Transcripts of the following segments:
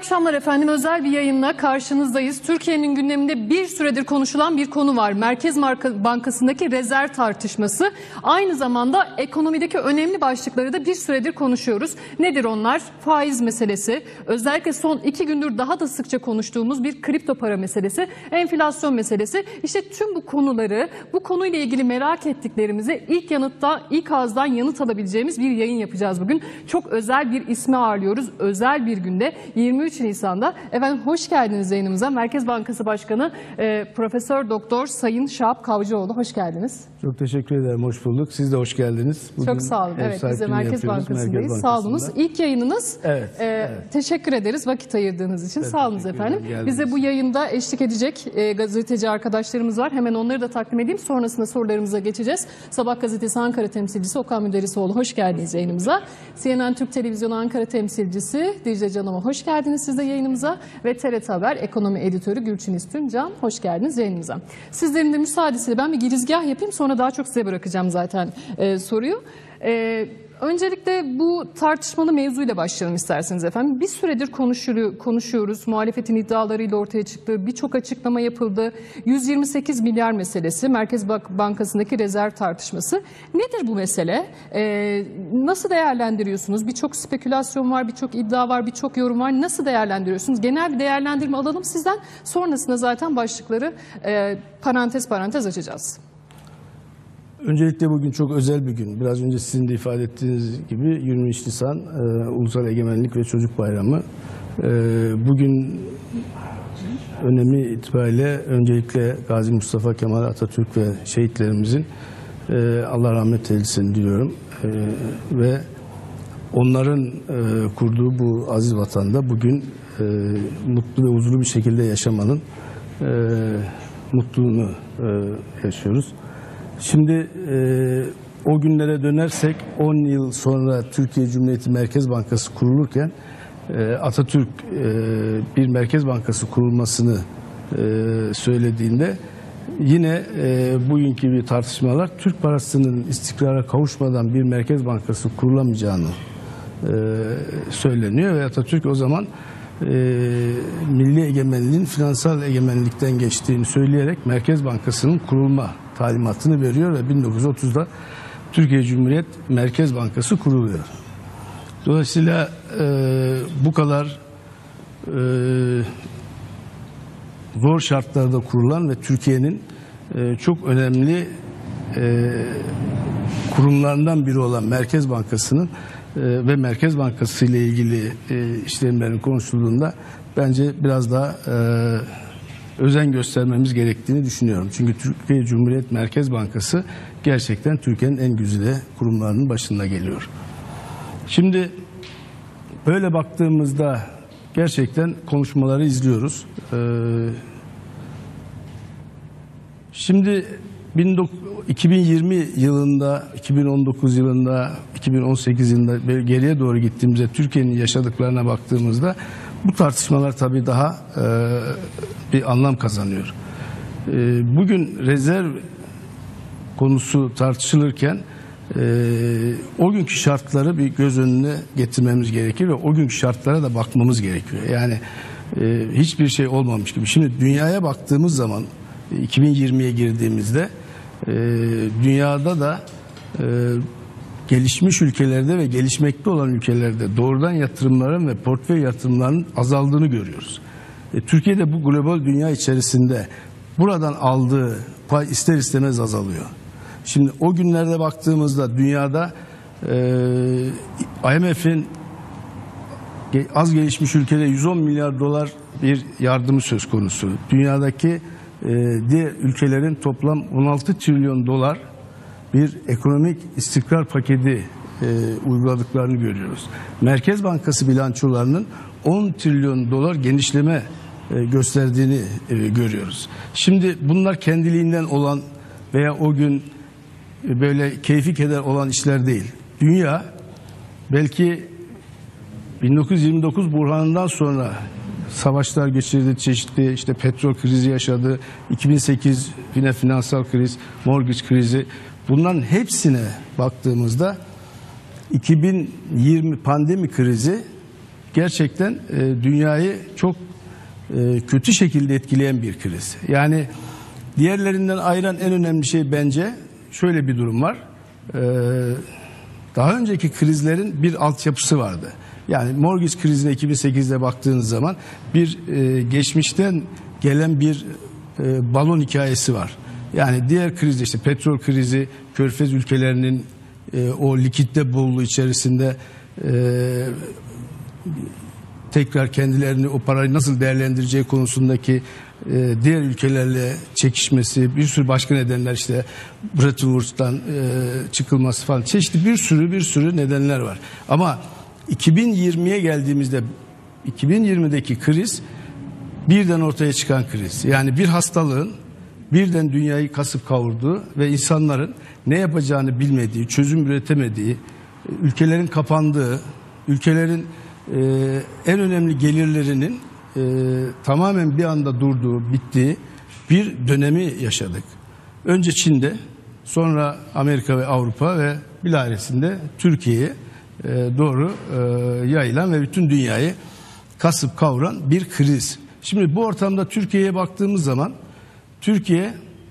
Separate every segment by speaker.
Speaker 1: akşamlar efendim. Özel bir yayınla karşınızdayız. Türkiye'nin gündeminde bir süredir konuşulan bir konu var. Merkez Bankası'ndaki rezerv tartışması. Aynı zamanda ekonomideki önemli başlıkları da bir süredir konuşuyoruz. Nedir onlar? Faiz meselesi. Özellikle son 2 gündür daha da sıkça konuştuğumuz bir kripto para meselesi. Enflasyon meselesi. İşte tüm bu konuları, bu konuyla ilgili merak ettiklerimize ilk ağızdan yanıt alabileceğimiz bir yayın yapacağız bugün. Çok özel bir ismi ağırlıyoruz. Özel bir günde 23 Nisan'da. Efendim hoş geldiniz yayınımıza. Merkez Bankası Başkanı Profesör Doktor Sayın Şahap Kavcıoğlu, hoş geldiniz.
Speaker 2: Çok teşekkür ederim. Hoş bulduk. Siz de hoş geldiniz.
Speaker 1: Bugün çok sağ olun. Evet, biz de Merkez Bankası'ndayız. Sağ olunuz. İlk yayınınız. Evet. Teşekkür ederiz vakit ayırdığınız için. Evet, sağ olunuz efendim. Bize bu yayında eşlik edecek gazeteci arkadaşlarımız var. Hemen onları da takdim edeyim. Sonrasında sorularımıza geçeceğiz. Sabah gazetesi Ankara temsilcisi Okan Müderrisoğlu, hoş geldiniz yayınımıza. CNN Türk Televizyonu Ankara temsilcisi Dicle Canım'a hoş geldiniz siz de yayınımıza. Ve TRT Haber Ekonomi Editörü Gülçin İstüncan, hoş geldiniz yayınımıza. Sizlerin de müsaadesiyle ben bir girizgah yapayım, sonra daha çok size bırakacağım zaten soruyu. Öncelikle bu tartışmalı mevzuyla başlayalım isterseniz efendim. Bir süredir konuşuyoruz. Muhalefetin iddialarıyla ortaya çıktı. Birçok açıklama yapıldı. 128 milyar meselesi, Merkez Bankası'ndaki rezerv tartışması. Nedir bu mesele? Nasıl değerlendiriyorsunuz? Birçok spekülasyon var, birçok iddia var, birçok yorum var. Nasıl değerlendiriyorsunuz? Genel bir değerlendirme alalım sizden. Sonrasında zaten başlıkları parantez parantez açacağız.
Speaker 2: Öncelikle bugün çok özel bir gün. Biraz önce sizin de ifade ettiğiniz gibi 23 Nisan Ulusal Egemenlik ve Çocuk Bayramı. Bugün önemi itibariyle öncelikle Gazi Mustafa Kemal Atatürk ve şehitlerimizin Allah rahmet eylesin diliyorum. Ve onların kurduğu bu aziz vatanda bugün mutlu ve huzurlu bir şekilde yaşamanın mutluluğunu yaşıyoruz. Şimdi o günlere dönersek 10 yıl sonra Türkiye Cumhuriyeti Merkez Bankası kurulurken Atatürk bir Merkez Bankası kurulmasını söylediğinde yine bugünkü bir tartışmalar Türk parasının istikrara kavuşmadan bir Merkez Bankası kurulamayacağını söyleniyor ve Atatürk o zaman milli egemenliğin finansal egemenlikten geçtiğini söyleyerek Merkez Bankası'nın kurulma talimatını veriyor ve 1930'da Türkiye Cumhuriyet Merkez Bankası kuruluyor. Dolayısıyla bu kadar zor şartlarda kurulan ve Türkiye'nin çok önemli kurumlarından biri olan Merkez Bankası'nın ve Merkez Bankası ile ilgili işlemlerin konuşulduğunda bence biraz daha özen göstermemiz gerektiğini düşünüyorum. Çünkü Türkiye Cumhuriyet Merkez Bankası gerçekten Türkiye'nin en güzide kurumlarının başında geliyor. Şimdi böyle baktığımızda gerçekten konuşmaları izliyoruz. Şimdi 2020 yılında, 2019 yılında, 2018 yılında geriye doğru gittiğimizde Türkiye'nin yaşadıklarına baktığımızda bu tartışmalar tabii daha bir anlam kazanıyor. Bugün rezerv konusu tartışılırken o günkü şartları bir göz önüne getirmemiz gerekir ve o günkü şartlara da bakmamız gerekiyor. Yani hiçbir şey olmamış gibi. Şimdi dünyaya baktığımız zaman 2020'ye girdiğimizde dünyada da gelişmiş ülkelerde ve gelişmekte olan ülkelerde doğrudan yatırımların ve portföy yatırımlarının azaldığını görüyoruz. Türkiye'de bu global dünya içerisinde buradan aldığı pay ister istemez azalıyor. Şimdi o günlerde baktığımızda dünyada IMF'in az gelişmiş ülkelere 110 milyar dolar bir yardımı söz konusu. Dünyadaki diğer ülkelerin toplam 16 trilyon dolar bir ekonomik istikrar paketi uyguladıklarını görüyoruz. Merkez Bankası bilançolarının 10 trilyon dolar genişleme gösterdiğini görüyoruz. Şimdi bunlar kendiliğinden olan veya o gün böyle keyfi keder olan işler değil. Dünya belki 1929 buhranından sonra savaşlar geçirdi, çeşitli işte petrol krizi yaşadı, 2008 yine finansal kriz, mortgage krizi. Bunların hepsine baktığımızda 2020 pandemi krizi gerçekten dünyayı çok kötü şekilde etkileyen bir kriz. Yani diğerlerinden ayıran en önemli şey bence şöyle bir durum var. Daha önceki krizlerin bir altyapısı vardı. Yani mortgage krizine 2008'de baktığınız zaman bir geçmişten gelen bir balon hikayesi var. Yani diğer krizde işte petrol krizi, Körfez ülkelerinin o likitte bolluğu içerisinde tekrar kendilerini o parayı nasıl değerlendireceği konusundaki diğer ülkelerle çekişmesi, bir sürü başka nedenler, işte Bretton Woods'tan çıkılması falan, çeşitli bir sürü nedenler var. Ama 2020'ye geldiğimizde 2020'deki kriz birden ortaya çıkan kriz. Yani bir hastalığın birden dünyayı kasıp kavurduğu ve insanların ne yapacağını bilmediği, çözüm üretemediği, ülkelerin kapandığı, ülkelerin en önemli gelirlerinin tamamen bir anda durduğu, bittiği bir dönemi yaşadık. Önce Çin'de, sonra Amerika ve Avrupa ve bilahare Türkiye'ye doğru yayılan ve bütün dünyayı kasıp kavuran bir kriz. Şimdi bu ortamda Türkiye'ye baktığımız zaman Türkiye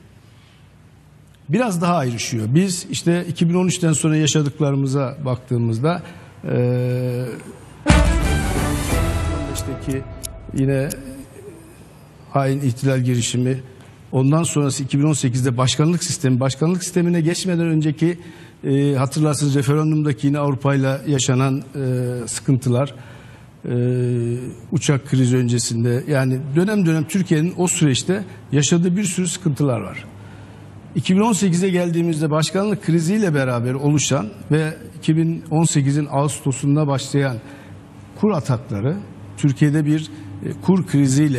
Speaker 2: biraz daha ayrışıyor. Biz işte 2013'ten sonra yaşadıklarımıza baktığımızda yine hain ihtilal girişimi, ondan sonrası 2018'de başkanlık sistemine geçmeden önceki hatırlarsınız referandumdaki yine Avrupa ile yaşanan sıkıntılar, uçak krizi öncesinde, yani dönem dönem Türkiye'nin o süreçte yaşadığı bir sürü sıkıntılar var. 2018'e geldiğimizde başkanlık kriziyle beraber oluşan ve 2018'in Ağustos'unda başlayan kur atakları, Türkiye'de bir kur kriziyle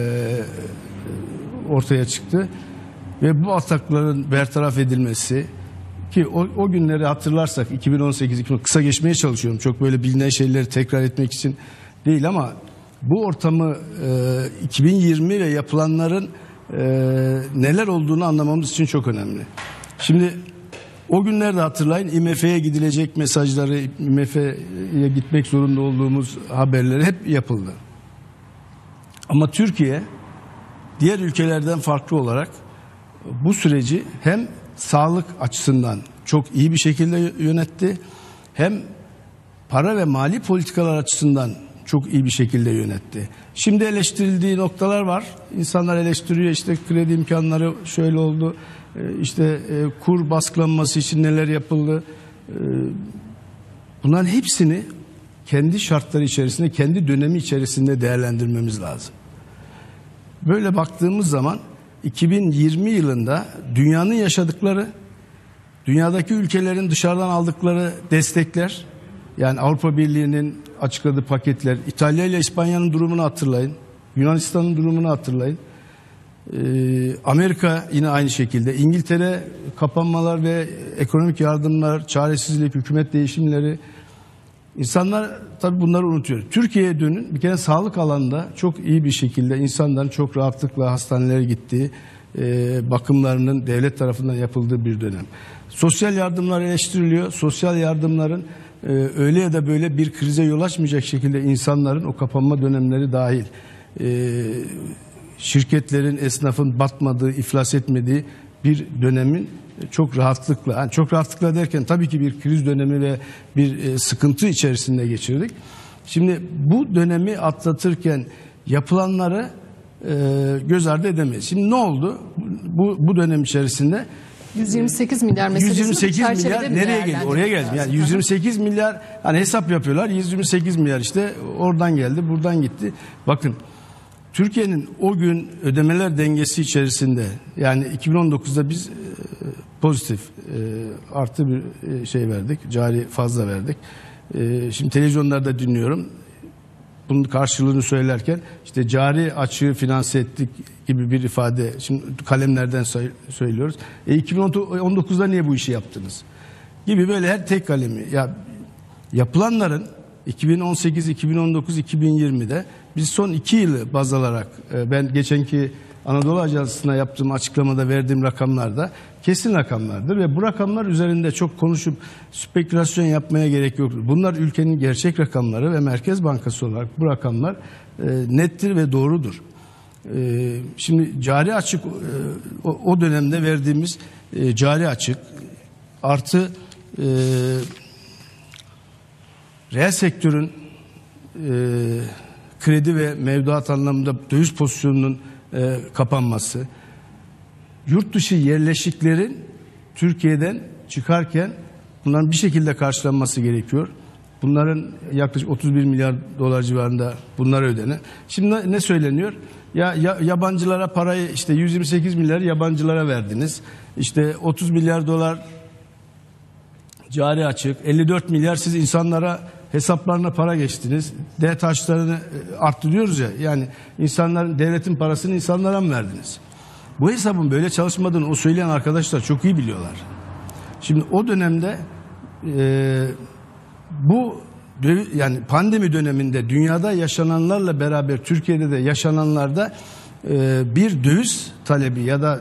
Speaker 2: ortaya çıktı ve bu atakların bertaraf edilmesi, ki o günleri hatırlarsak 2018 kısa geçmeye çalışıyorum, çok böyle bilinen şeyleri tekrar etmek için değil, ama bu ortamı 2020 ve yapılanların neler olduğunu anlamamız için çok önemli. Şimdi o günlerde hatırlayın, IMF'ye gidilecek mesajları, IMF'ye gitmek zorunda olduğumuz haberleri hep yapıldı. Ama Türkiye diğer ülkelerden farklı olarak bu süreci hem sağlık açısından çok iyi bir şekilde yönetti, hem para ve mali politikalar açısından çok iyi bir şekilde yönetti. Şimdi eleştirildiği noktalar var. İnsanlar eleştiriyor, işte kredi imkanları şöyle oldu, işte kur baskılanması için neler yapıldı. Bunların hepsini kendi şartları içerisinde, kendi dönemi içerisinde değerlendirmemiz lazım. Böyle baktığımız zaman 2020 yılında dünyanın yaşadıkları, dünyadaki ülkelerin dışarıdan aldıkları destekler, yani Avrupa Birliği'nin açıkladığı paketler, İtalya ile İspanya'nın durumunu hatırlayın, Yunanistan'ın durumunu hatırlayın, Amerika yine aynı şekilde, İngiltere kapanmalar ve ekonomik yardımlar, çaresizlik, hükümet değişimleri, insanlar tabii bunları unutuyor. Türkiye'ye dönün, bir kere sağlık alanında çok iyi bir şekilde insanların çok rahatlıkla hastanelere gittiği, bakımlarının devlet tarafından yapıldığı bir dönem. Sosyal yardımlar eleştiriliyor. Sosyal yardımların öyle ya da böyle bir krize yol açmayacak şekilde insanların o kapanma dönemleri dahil, şirketlerin, esnafın batmadığı, iflas etmediği bir dönemin çok rahatlıkla, yani çok rahatlıkla derken tabii ki bir kriz dönemi ve bir sıkıntı içerisinde geçirdik. Şimdi bu dönemi atlatırken yapılanları göz ardı edemeyiz. Şimdi ne oldu? Bu dönem içerisinde
Speaker 1: 128 milyar meselesini
Speaker 2: 128 milyar nereye geldi? Oraya geldi. Yani 128 milyar, hani hesap yapıyorlar. 128 milyar işte oradan geldi, buradan gitti. Bakın, Türkiye'nin o gün ödemeler dengesi içerisinde, yani 2019'da biz pozitif artı bir şey verdik, cari fazla verdik. Şimdi televizyonlarda dinliyorum, bunun karşılığını söylerken işte cari açığı finanse ettik gibi bir ifade, şimdi kalemlerden söylüyoruz. 2019'da niye bu işi yaptınız gibi, böyle her tek kalemi, ya yapılanların 2018, 2019, 2020'de biz son 2 yılı baz alarak ben geçenki Anadolu Ajansı'na yaptığım açıklamada verdiğim rakamlar da kesin rakamlardır ve bu rakamlar üzerinde çok konuşup spekülasyon yapmaya gerek yok. Bunlar ülkenin gerçek rakamları ve Merkez Bankası olarak bu rakamlar nettir ve doğrudur. Şimdi cari açık o dönemde verdiğimiz cari açık artı reel sektörün kredi ve mevduat anlamında döviz pozisyonunun kapanması, yurt dışı yerleşiklerin Türkiye'den çıkarken bunların bir şekilde karşılanması gerekiyor. Bunların yaklaşık 31 milyar dolar civarında bunlara ödenen. Şimdi ne söyleniyor? Yabancılara parayı işte 128 milyar yabancılara verdiniz. İşte 30 milyar dolar cari açık, 54 milyar siz insanlara hesaplarına para geçtiniz. DTH'larını arttırıyoruz ya. Yani insanların, devletin parasını insanlara mı verdiniz? Bu hesabın böyle çalışmadığını o söyleyen arkadaşlar çok iyi biliyorlar. Şimdi o dönemde bu yani pandemi döneminde dünyada yaşananlarla beraber Türkiye'de de yaşananlarda bir döviz talebi ya da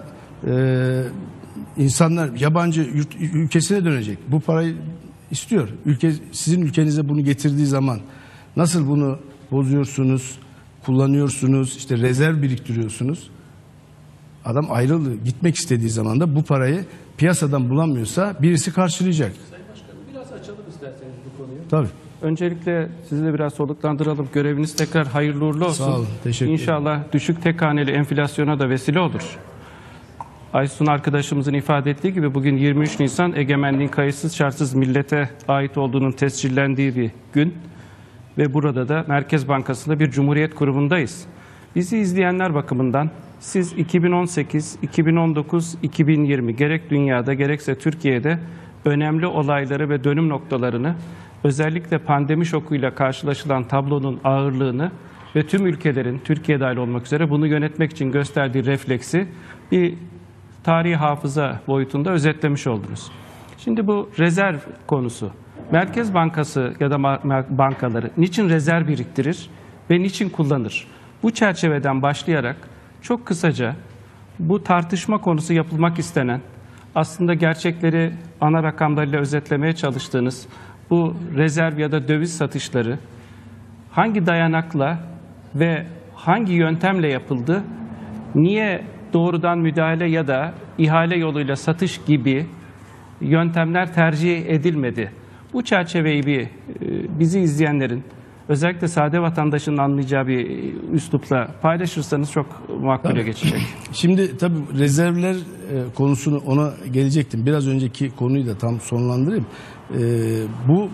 Speaker 2: insanlar yabancı ülkesine dönecek. Bu parayı istiyor. Sizin ülkenize bunu getirdiği zaman nasıl bunu bozuyorsunuz, kullanıyorsunuz, işte rezerv biriktiriyorsunuz. Adam ayrıldı, gitmek istediği zaman da bu parayı piyasadan bulamıyorsa birisi karşılayacak.
Speaker 3: Sayın Başkanım biraz açalım isterseniz bu konuyu.
Speaker 2: Tabii.
Speaker 3: Öncelikle sizi de biraz soluklandıralım. Göreviniz tekrar hayırlı uğurlu olsun.
Speaker 2: Sağ olun, teşekkür ederim.
Speaker 3: İnşallah düşük tek haneli enflasyona da vesile olur. Aysun arkadaşımızın ifade ettiği gibi bugün 23 Nisan egemenliğin kayıtsız şartsız millete ait olduğunun tescillendiği bir gün ve burada da Merkez Bankası'nda bir cumhuriyet kurumundayız. Bizi izleyenler bakımından siz 2018, 2019, 2020 gerek dünyada gerekse Türkiye'de önemli olayları ve dönüm noktalarını özellikle pandemi şokuyla karşılaşılan tablonun ağırlığını ve tüm ülkelerin Türkiye dahil olmak üzere bunu yönetmek için gösterdiği refleksi bir tarihi hafıza boyutunda özetlemiş oldunuz. Şimdi bu rezerv konusu. Merkez Bankası ya da bankaları niçin rezerv biriktirir ve niçin kullanır? Bu çerçeveden başlayarak çok kısaca bu tartışma konusu yapılmak istenen, aslında gerçekleri ana rakamlarıyla özetlemeye çalıştığınız bu rezerv ya da döviz satışları hangi dayanakla ve hangi yöntemle yapıldı? Niye doğrudan müdahale ya da ihale yoluyla satış gibi yöntemler tercih edilmedi? Bu çerçeveyi bizi izleyenlerin, özellikle sade vatandaşın anlayacağı bir üslupla paylaşırsanız çok makbule geçecek.
Speaker 2: Şimdi tabii rezervler konusunu ona gelecektim. Biraz önceki konuyu da tam sonlandırayım. Bu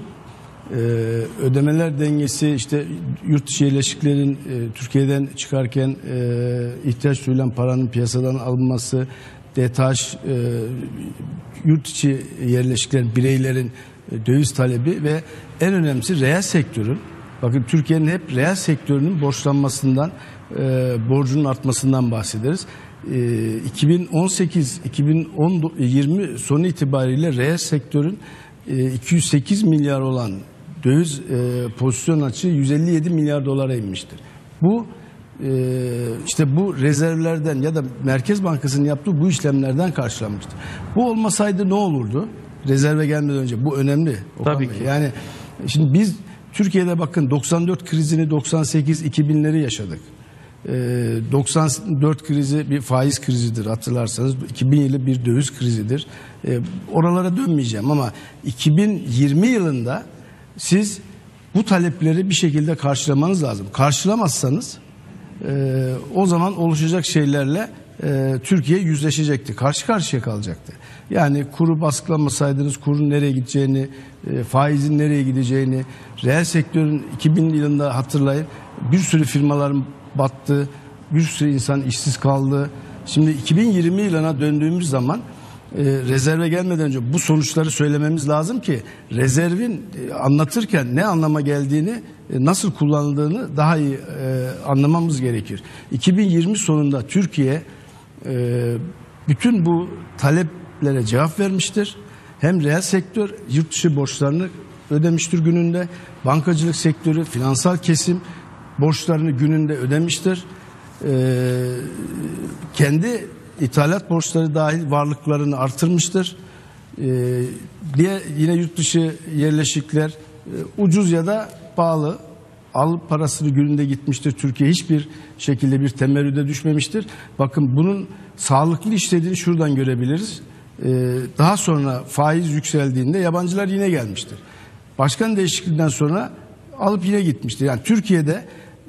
Speaker 2: ödemeler dengesi, işte yurt dışı yerleşiklerin Türkiye'den çıkarken ihtiyaç duyulan paranın piyasadan alınması, DTH, yurt içi yerleşiklerin, bireylerin döviz talebi ve en önemlisi reel sektörün, bakın Türkiye'nin hep reel sektörünün borçlanmasından, borcunun artmasından bahsederiz. 2018-2020 sonu itibariyle reel sektörün 208 milyar olan döviz pozisyon açığı 157 milyar dolara inmiştir. Bu işte bu rezervlerden ya da Merkez Bankası'nın yaptığı bu işlemlerden karşılanmıştır. Bu olmasaydı ne olurdu? Rezerve gelmeden önce bu önemli.
Speaker 3: Tabii ki.
Speaker 2: Yani şimdi biz Türkiye'de bakın 94 krizini 98-2000'leri yaşadık. 94 krizi bir faiz krizidir hatırlarsanız. 2000 yılı bir döviz krizidir. Oralara dönmeyeceğim ama 2020 yılında siz bu talepleri bir şekilde karşılamanız lazım. Karşılamazsanız o zaman oluşacak şeylerle Türkiye yüzleşecekti. Karşı karşıya kalacaktı. Yani kuru baskılamasaydınız kurun nereye gideceğini, faizin nereye gideceğini, reel sektörün 2000 yılında hatırlayın bir sürü firmaların battı, bir sürü insan işsiz kaldı. Şimdi 2020 yılına döndüğümüz zaman rezerve gelmeden önce bu sonuçları söylememiz lazım ki rezervin anlatırken ne anlama geldiğini, nasıl kullanıldığını daha iyi anlamamız gerekir. 2020 sonunda Türkiye bütün bu taleplere cevap vermiştir. Hem reel sektör yurt dışı borçlarını ödemiştir gününde. Bankacılık sektörü, finansal kesim borçlarını gününde ödemiştir. Kendi ithalat borçları dahil varlıklarını artırmıştır. Diye yine yurt dışı yerleşikler ucuz ya da pahalı alıp parasını gününde gitmiştir. Türkiye hiçbir şekilde bir temerrüde düşmemiştir. Bakın bunun sağlıklı işlediğini şuradan görebiliriz. Daha sonra faiz yükseldiğinde yabancılar yine gelmiştir. Başkan değişikliğinden sonra alıp yine gitmiştir. Yani Türkiye'de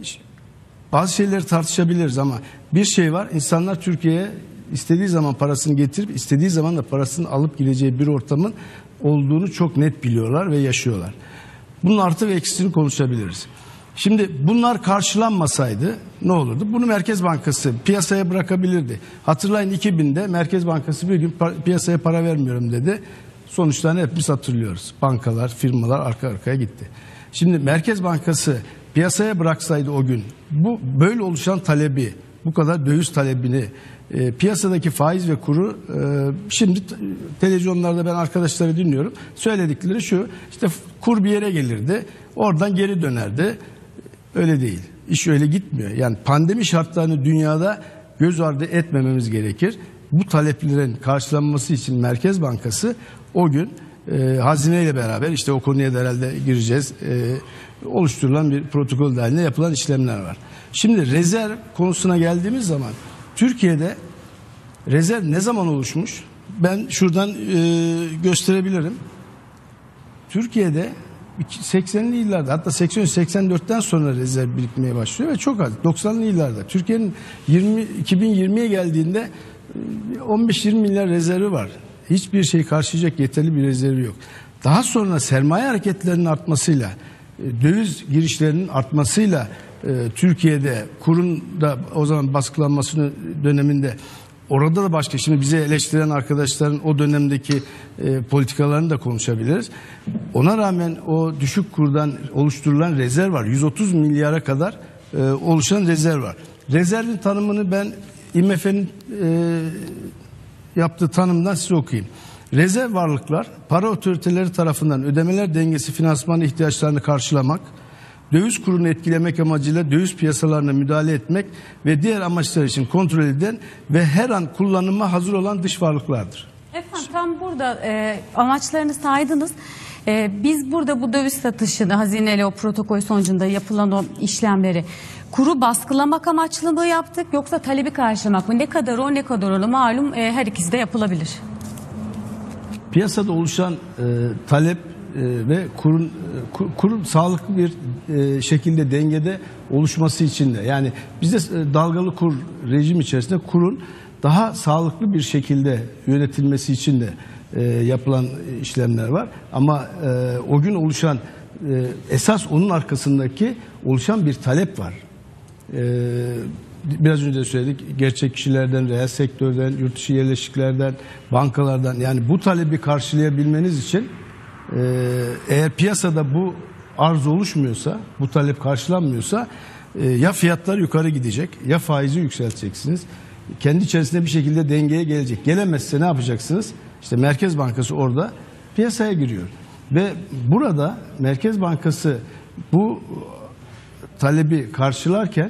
Speaker 2: bazı şeyleri tartışabiliriz ama bir şey var. İnsanlar Türkiye'ye istediği zaman parasını getirip istediği zaman da parasını alıp gideceği bir ortamın olduğunu çok net biliyorlar ve yaşıyorlar. Bunun artı ve eksisini konuşabiliriz. Şimdi bunlar karşılanmasaydı ne olurdu? Bunu Merkez Bankası piyasaya bırakabilirdi. Hatırlayın 2000'de Merkez Bankası bir gün piyasaya para vermiyorum dedi. Sonuçlarını hepimiz hatırlıyoruz. Bankalar, firmalar arka arkaya gitti. Şimdi Merkez Bankası piyasaya bıraksaydı o gün bu böyle oluşan talebi, bu kadar döviz talebini, piyasadaki faiz ve kuru şimdi televizyonlarda ben arkadaşları dinliyorum. Söyledikleri şu, işte kur bir yere gelirdi, oradan geri dönerdi. Öyle değil. İş öyle gitmiyor. Yani pandemi şartlarını dünyada göz ardı etmememiz gerekir. Bu taleplerin karşılanması için Merkez Bankası o gün Hazine ile beraber işte o konuya da herhalde gireceğiz. Oluşturulan bir protokol dahilinde yapılan işlemler var. Şimdi rezerv konusuna geldiğimiz zaman Türkiye'de rezerv ne zaman oluşmuş? Ben şuradan gösterebilirim. Türkiye'de 80'li yıllarda hatta 83-84'ten sonra rezerv birikmeye başlıyor ve çok az. 90'lı yıllarda Türkiye'nin 2020'ye geldiğinde 15-20 milyar rezervi var. Hiçbir şey karşılayacak yeterli bir rezervi yok. Daha sonra sermaye hareketlerinin artmasıyla, döviz girişlerinin artmasıyla Türkiye'de kurun da o zaman baskılanmasını döneminde orada da başka, şimdi bize eleştiren arkadaşların o dönemdeki politikalarını da konuşabiliriz. Ona rağmen o düşük kurdan oluşturulan rezerv var. 130 milyara kadar oluşan rezerv var. Rezervin tanımını ben IMF'nin yaptığı tanımdan size okuyayım. Rezerv varlıklar para otoriteleri tarafından ödemeler dengesi finansman ihtiyaçlarını karşılamak, döviz kurunu etkilemek amacıyla döviz piyasalarına müdahale etmek ve diğer amaçlar için kontrol eden ve her an kullanıma hazır olan dış varlıklardır.
Speaker 4: Efendim tam burada amaçlarını saydınız. Biz burada bu döviz satışını hazineyle o protokol sonucunda yapılan o işlemleri kuru baskılamak amaçlı mı yaptık yoksa talebi karşılamak mı? Ne kadar o ne kadar o malum her ikisi de yapılabilir.
Speaker 2: Piyasada oluşan talep ve kurun sağlıklı bir şekilde dengede oluşması için de, yani bizde dalgalı kur rejim içerisinde kurun daha sağlıklı bir şekilde yönetilmesi için de yapılan işlemler var. Ama o gün oluşan esas onun arkasındaki oluşan bir talep var. Biraz önce söyledik, gerçek kişilerden, reel sektörden, yurt dışı yerleşiklerden, bankalardan, yani bu talebi karşılayabilmeniz için eğer piyasada bu arz oluşmuyorsa, bu talep karşılanmıyorsa ya fiyatlar yukarı gidecek ya faizi yükselteceksiniz. Kendi içerisinde bir şekilde dengeye gelecek. Gelemezse ne yapacaksınız? İşte Merkez Bankası orada piyasaya giriyor. Ve burada Merkez Bankası bu talebi karşılarken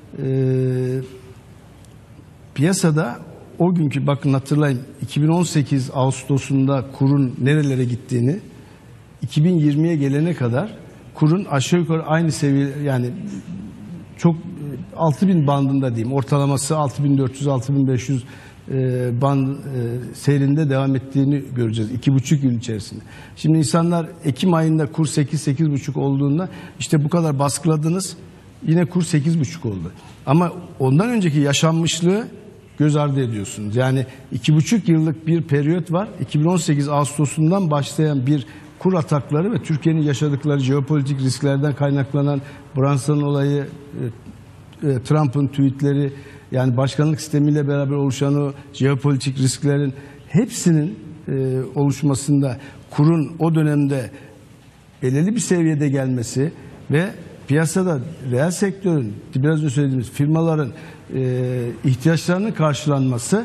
Speaker 2: piyasada o günkü, bakın hatırlayın, 2018 Ağustos'unda kurun nerelere gittiğini, 2020'ye gelene kadar kurun aşağı yukarı aynı seviye, yani çok 6000 bandında diyeyim, ortalaması 6400-6500 band seyrinde devam ettiğini göreceğiz 2,5 yıl içerisinde. Şimdi insanlar Ekim ayında kur 8-8,5 olduğunda işte bu kadar baskıladınız, yine kur 8,5 oldu. Ama ondan önceki yaşanmışlığı göz ardı ediyorsunuz. Yani 2,5 yıllık bir periyot var. 2018 Ağustos'undan başlayan bir kur atakları ve Türkiye'nin yaşadıkları jeopolitik risklerden kaynaklanan Brunson olayı, Trump'ın tweetleri, yani başkanlık sistemiyle beraber oluşan o jeopolitik risklerin hepsinin oluşmasında kurun o dönemde belirli bir seviyede gelmesi ve piyasada reel sektörün, biraz önce söylediğimiz firmaların ihtiyaçlarının karşılanması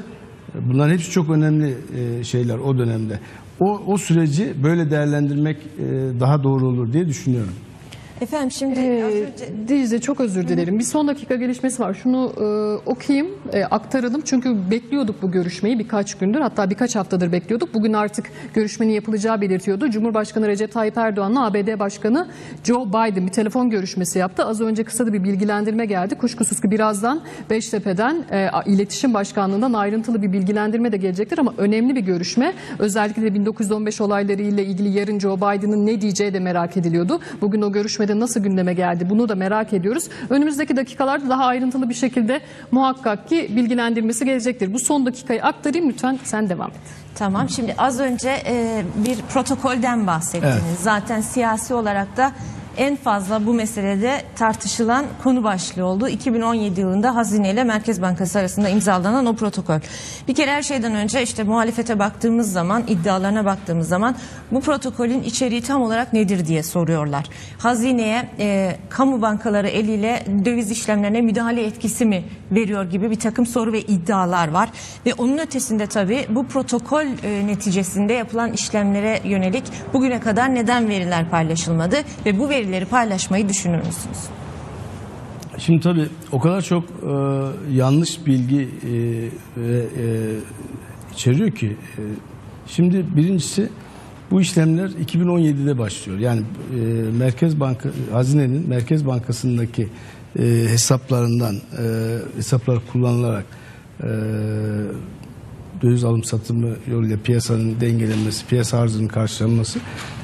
Speaker 2: Bunların hepsi çok önemli şeyler o dönemde. O süreci böyle değerlendirmek daha doğru olur diye düşünüyorum.
Speaker 5: Efendim şimdi
Speaker 1: Dicle, çok özür dilerim. Bir son dakika gelişmesi var. Şunu okuyayım, aktaralım. Çünkü bekliyorduk bu görüşmeyi birkaç gündür. Hatta birkaç haftadır bekliyorduk. Bugün artık görüşmenin yapılacağı belirtiyordu. Cumhurbaşkanı Recep Tayyip Erdoğan'la ABD Başkanı Joe Biden bir telefon görüşmesi yaptı. Az önce kısa da bir bilgilendirme geldi. Kuşkusuz ki birazdan Beştepe'den İletişim Başkanlığı'ndan ayrıntılı bir bilgilendirme de gelecektir. Ama önemli bir görüşme. Özellikle de 1915 olayları ile ilgili yarın Joe Biden'ın ne diyeceği de merak ediliyordu. Bugün o görüşmede nasıl gündeme geldi bunu da merak ediyoruz. Önümüzdeki dakikalarda daha ayrıntılı bir şekilde muhakkak ki bilgilendirmesi gelecektir. Bu son dakikayı aktarayım, lütfen sen devam et.
Speaker 5: tamam, şimdi az önce bir protokolden bahsettiniz.
Speaker 2: Evet.
Speaker 5: Zaten siyasi olarak da en fazla bu meselede tartışılan konu başlığı oldu. 2017 yılında Hazine ile Merkez Bankası arasında imzalanan o protokol. Bir kere her şeyden önce işte muhalefete baktığımız zaman, iddialarına baktığımız zaman bu protokolün içeriği tam olarak nedir diye soruyorlar. Hazineye kamu bankaları eliyle döviz işlemlerine müdahale etkisi mi veriyor gibi bir takım soru ve iddialar var. Ve onun ötesinde tabii bu protokol neticesinde yapılan işlemlere yönelik bugüne kadar neden veriler paylaşılmadı ve bu verileri paylaşmayı düşünür müsünüz?
Speaker 2: Şimdi tabii o kadar çok yanlış bilgi içeriyor ki. Şimdi birincisi, bu işlemler 2017'de başlıyor. Yani Merkez Banka, Hazine'nin Merkez Bankası'ndaki hesaplar kullanılarak döviz alım satımı yoluyla piyasanın dengelenmesi, piyasa arzının karşılanması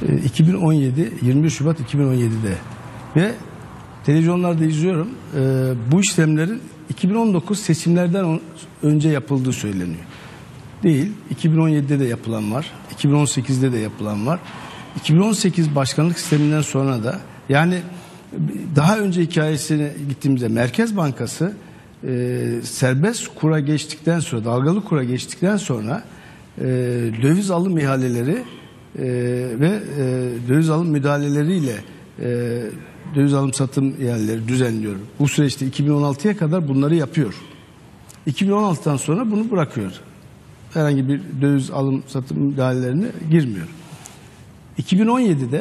Speaker 2: 21 Şubat 2017'de ve televizyonlarda izliyorum, bu işlemlerin 2019 seçimlerden önce yapıldığı söyleniyor. Değil, 2017'de de yapılan var, 2018'de de yapılan var. 2018 başkanlık sisteminden sonra da, yani daha önce hikayesine gittiğimizde Merkez Bankası serbest kura geçtikten sonra, dalgalı kura geçtikten sonra döviz alım ihaleleri ve döviz alım müdahaleleriyle döviz alım satım ihaleleri düzenliyor. Bu süreçte 2016'ya kadar bunları yapıyor. 2016'dan sonra bunu bırakıyor. Herhangi bir döviz alım satım müdahalelerine girmiyor. 2017'de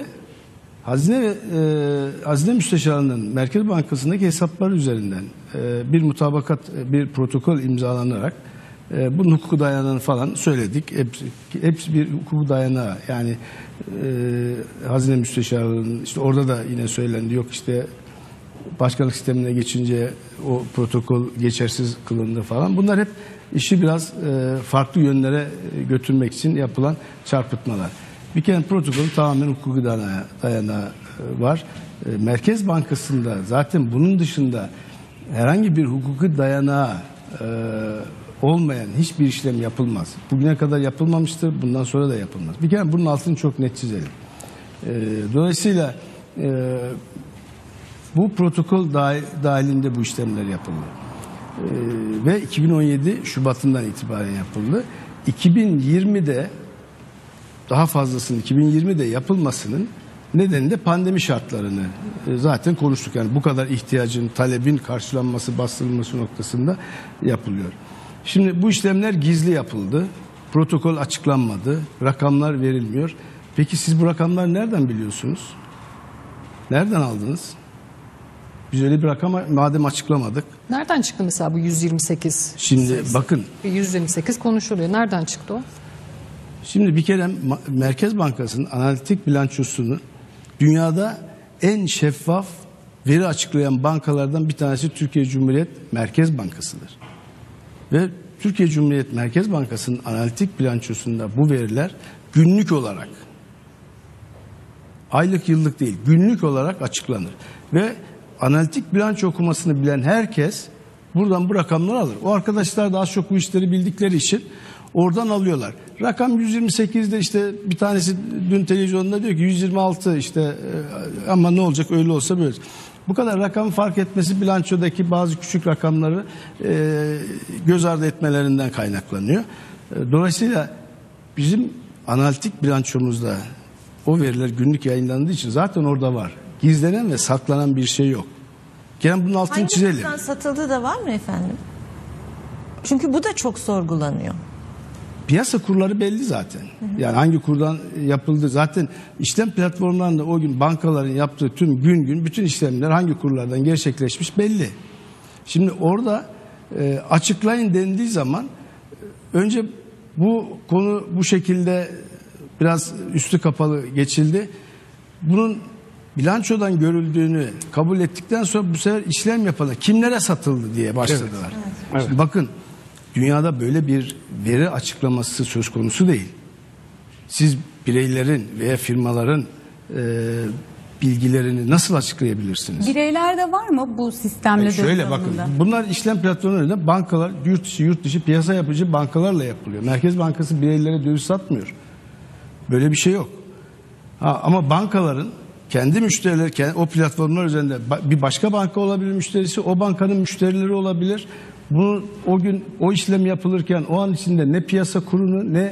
Speaker 2: Hazine Müsteşarlığı'nın Merkez Bankası'ndaki hesaplar üzerinden bir mutabakat, bir protokol imzalanarak bunun hukuku dayanağını falan söyledik. Hepsi bir hukuku dayanağı. Yani Hazine Müsteşarlığı'nın, işte orada da yine söylendi. Yok işte başkanlık sistemine geçince o protokol geçersiz kılındı falan. Bunlar hep işi biraz farklı yönlere götürmek için yapılan çarpıtmalar. Bir kere protokolün tamamen hukuki dayanağı var. Merkez Bankası'nda zaten bunun dışında herhangi bir hukuki dayanağı olmayan hiçbir işlem yapılmaz. Bugüne kadar yapılmamıştır, bundan sonra da yapılmaz. Bir kere bunun altını çok net çizelim. Dolayısıyla bu protokol dahilinde bu işlemler yapıldı. Ve 2017 Şubat'ından itibaren yapıldı. 2020'de daha fazlasının 2020'de yapılmasının nedeni de pandemi şartlarını zaten konuştuk. Yani bu kadar ihtiyacın, talebin karşılanması, bastırılması noktasında yapılıyor. Şimdi bu işlemler gizli yapıldı. Protokol açıklanmadı. Rakamlar verilmiyor. Peki siz bu rakamları nereden biliyorsunuz? Nereden aldınız? Biz öyle bir rakam madem açıklamadık.
Speaker 1: Nereden çıktı mesela bu 128?
Speaker 2: Şimdi
Speaker 1: sayısı?
Speaker 2: bakın.
Speaker 1: 128 konuşuluyor. Nereden çıktı o?
Speaker 2: Şimdi bir kere Merkez Bankası'nın analitik bilançosunu dünyada en şeffaf veri açıklayan bankalardan bir tanesi Türkiye Cumhuriyet Merkez Bankası'dır. Ve Türkiye Cumhuriyet Merkez Bankası'nın analitik bilançosunda bu veriler günlük olarak, aylık yıllık değil, günlük olarak açıklanır. Ve analitik bilanço okumasını bilen herkes buradan bu rakamları alır. O arkadaşlar daha çok bu işleri bildikleri için oradan alıyorlar. Rakam 128'de, işte bir tanesi dün televizyonda diyor ki 126, işte ama ne olacak, öyle olsa böyle. Bu kadar rakam fark etmesi bilançodaki bazı küçük rakamları göz ardı etmelerinden kaynaklanıyor. Dolayısıyla bizim analitik bilançomuzda o veriler günlük yayınlandığı için zaten orada var. Gizlenen ve saklanan bir şey yok. Gene bunun altını çizelim.
Speaker 5: Hangi satıldığı da var mı efendim? Çünkü bu da çok sorgulanıyor.
Speaker 2: piyasa kurları belli zaten. Yani hangi kurdan yapıldı zaten, işlem platformlarında o gün bankaların yaptığı tüm gün bütün işlemler hangi kurlardan gerçekleşmiş belli. Şimdi orada açıklayın dendiği zaman önce bu konu bu şekilde biraz üstü kapalı geçildi. Bunun bilançodan görüldüğünü kabul ettikten sonra bu sefer işlem yapıldı. Kimlere satıldı diye başladılar.
Speaker 3: Evet.
Speaker 2: Şimdi bakın, dünyada böyle bir veri açıklaması söz konusu değil. Siz bireylerin veya firmaların bilgilerini nasıl açıklayabilirsiniz?
Speaker 4: Bireylerde var mı bu sistemle?
Speaker 2: Şöyle bakın, bunlar işlem platformlarında bankalar, yurt dışı piyasa yapıcı bankalarla yapılıyor. Merkez Bankası bireylere döviz satmıyor. Böyle bir şey yok. Ama bankaların kendi müşterileri, o platformlar üzerinde bir başka banka olabilir müşterisi, o bankanın müşterileri olabilir. Bunu o gün o işlem yapılırken o an içinde ne piyasa kurunu ne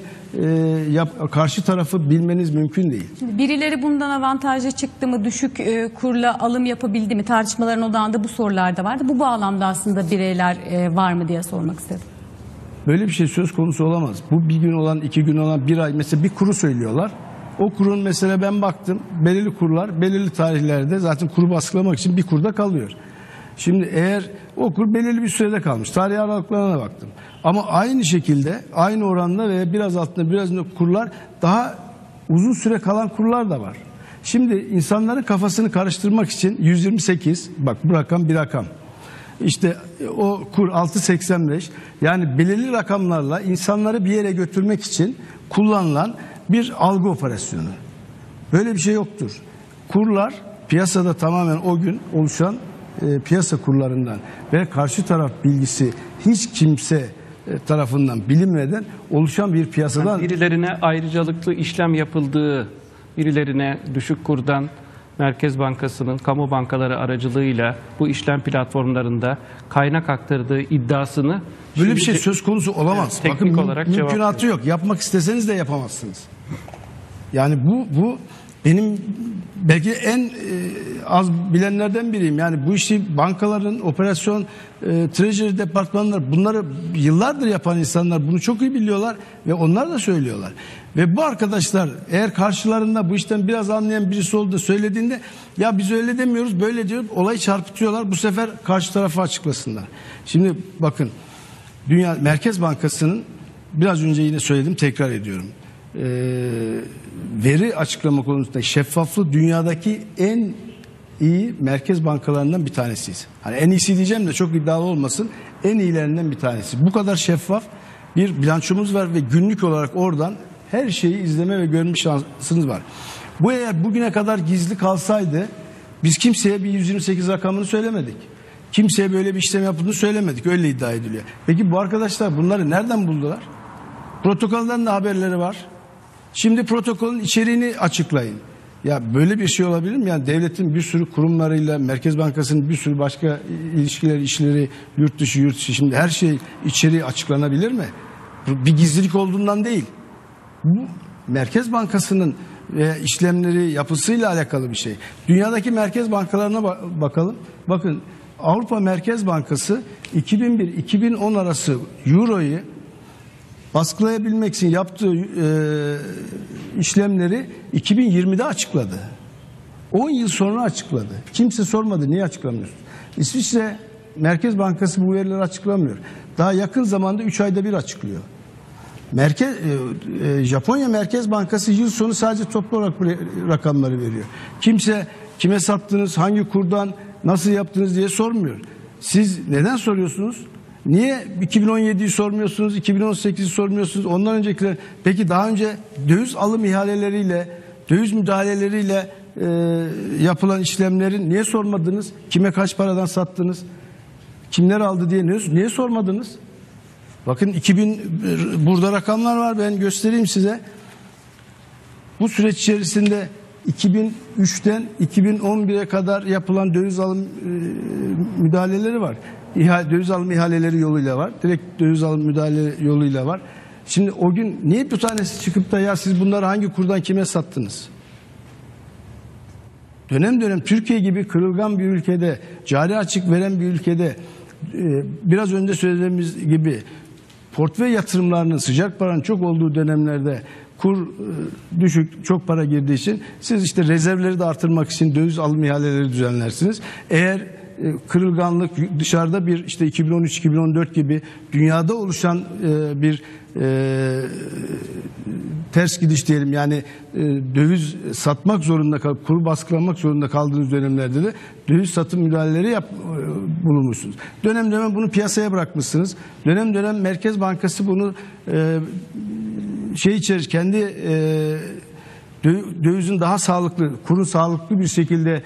Speaker 2: karşı tarafı bilmeniz mümkün değil.
Speaker 4: Birileri bundan avantajlı çıktı mı, düşük kurla alım yapabildi mi, tartışmaların odağında bu sorular da vardı. Bu bağlamda aslında bireyler var mı diye sormak istedim.
Speaker 2: Böyle bir şey söz konusu olamaz. Bu bir gün olan, 2 gün olan, 1 ay mesela bir kuru söylüyorlar. O kurun mesela ben baktım belirli kurlar belirli tarihlerde zaten kuru baskılamak için bir kurda kalıyor. Şimdi eğer o kur belirli bir sürede kalmış. Tarihi aralıklarına baktım. Ama aynı şekilde aynı oranda veya biraz altında biraz kurlar daha uzun süre kalan kurlar da var. Şimdi insanların kafasını karıştırmak için 128, bak bu rakam bir rakam. İşte o kur 6.85, yani belirli rakamlarla insanları bir yere götürmek için kullanılan bir algı operasyonu. Böyle bir şey yoktur. Kurlar piyasada tamamen o gün oluşan piyasa kurlarından ve karşı taraf bilgisi hiç kimse tarafından bilinmeden oluşan bir piyasadan.
Speaker 3: Yani birilerine ayrıcalıklı işlem yapıldığı, birilerine düşük kurdan Merkez Bankası'nın kamu bankaları aracılığıyla bu işlem platformlarında kaynak aktardığı iddiasını
Speaker 2: böyle bir şey söz konusu olamaz.
Speaker 3: Evet, teknik
Speaker 2: bakın
Speaker 3: olarak
Speaker 2: mümkünatı yok. Yapmak isteseniz de yapamazsınız. Yani bu benim belki en az bilenlerden biriyim. Yani bu işi bankaların operasyon, treasury departmanları, bunları yıllardır yapan insanlar bunu çok iyi biliyorlar ve onlar da söylüyorlar. Ve bu arkadaşlar eğer karşılarında bu işten biraz anlayan birisi olduğunu söylediğinde ya biz öyle demiyoruz böyle diyor, olayı çarpıtıyorlar. Bu sefer karşı tarafa açıklasınlar. Şimdi bakın, Dünya Merkez Bankası'nın biraz önce yine söyledim, tekrar ediyorum. Veri açıklama konusunda şeffaflığı dünyadaki en iyi merkez bankalarından bir tanesiyiz. Hani en iyisi diyeceğim de çok iddialı olmasın, en iyilerinden bir tanesi. Bu kadar şeffaf bir bilançomuz var ve günlük olarak oradan her şeyi izleme ve görme şansınız var. Bu eğer bugüne kadar gizli kalsaydı biz kimseye bir 128 rakamını söylemedik. Kimseye böyle bir işlem yapıldığını söylemedik. Öyle iddia ediliyor. Peki bu arkadaşlar bunları nereden buldular? Protokolden de haberleri var. Şimdi protokolün içeriğini açıklayın. Ya böyle bir şey olabilir mi? Yani devletin bir sürü kurumlarıyla, Merkez Bankası'nın bir sürü başka ilişkileri, işleri, yurt dışı, şimdi her şey içeriği açıklanabilir mi? Bir gizlilik olduğundan değil. Bu Merkez Bankası'nın işlemleri, yapısıyla alakalı bir şey. Dünyadaki merkez bankalarına bakalım. Bakın, Avrupa Merkez Bankası 2001-2010 arası Euro'yu baskılayabilmek için yaptığı işlemleri 2020'de açıkladı. 10 yıl sonra açıkladı. Kimse sormadı niye açıklamıyorsun? İsviçre Merkez Bankası bu verileri açıklamıyor. Daha yakın zamanda 3 ayda bir açıklıyor. Japonya Merkez Bankası yıl sonu sadece toplu olarak bu rakamları veriyor. Kimse kime sattınız, hangi kurdan, nasıl yaptınız diye sormuyor. Siz neden soruyorsunuz? Niye 2017'yi sormuyorsunuz, 2018'i sormuyorsunuz, ondan öncekiler? Peki daha önce döviz alım ihaleleriyle, döviz müdahaleleriyle yapılan işlemlerin niye sormadınız? Kime kaç paradan sattınız? Kimler aldı diye niye sormadınız? Bakın burada rakamlar var, ben göstereyim size. Bu süreç içerisinde 2003'ten 2011'e kadar yapılan döviz alım müdahaleleri var. Döviz alım ihaleleri yoluyla var. Direkt döviz alım müdahale yoluyla var. Şimdi o gün niye bir tanesi çıkıp da ya siz bunları hangi kurdan kime sattınız? Dönem dönem Türkiye gibi kırılgan bir ülkede, cari açık veren bir ülkede, biraz önce söylediğimiz gibi portföy yatırımlarının, sıcak paranın çok olduğu dönemlerde kur düşük, çok para girdiği için siz işte rezervleri de artırmak için döviz alım ihaleleri düzenlersiniz. Eğer kırılganlık dışarıda bir işte 2013-2014 gibi dünyada oluşan bir ters gidiş diyelim, yani döviz satmak zorunda kalıp kuru baskılamak zorunda kaldığınız dönemlerde de döviz satım müdahaleleri bulunmuşsunuz. Dönem dönem bunu piyasaya bırakmışsınız. Dönem dönem Merkez Bankası bunu kendi dövizin daha sağlıklı, kurun sağlıklı bir şekilde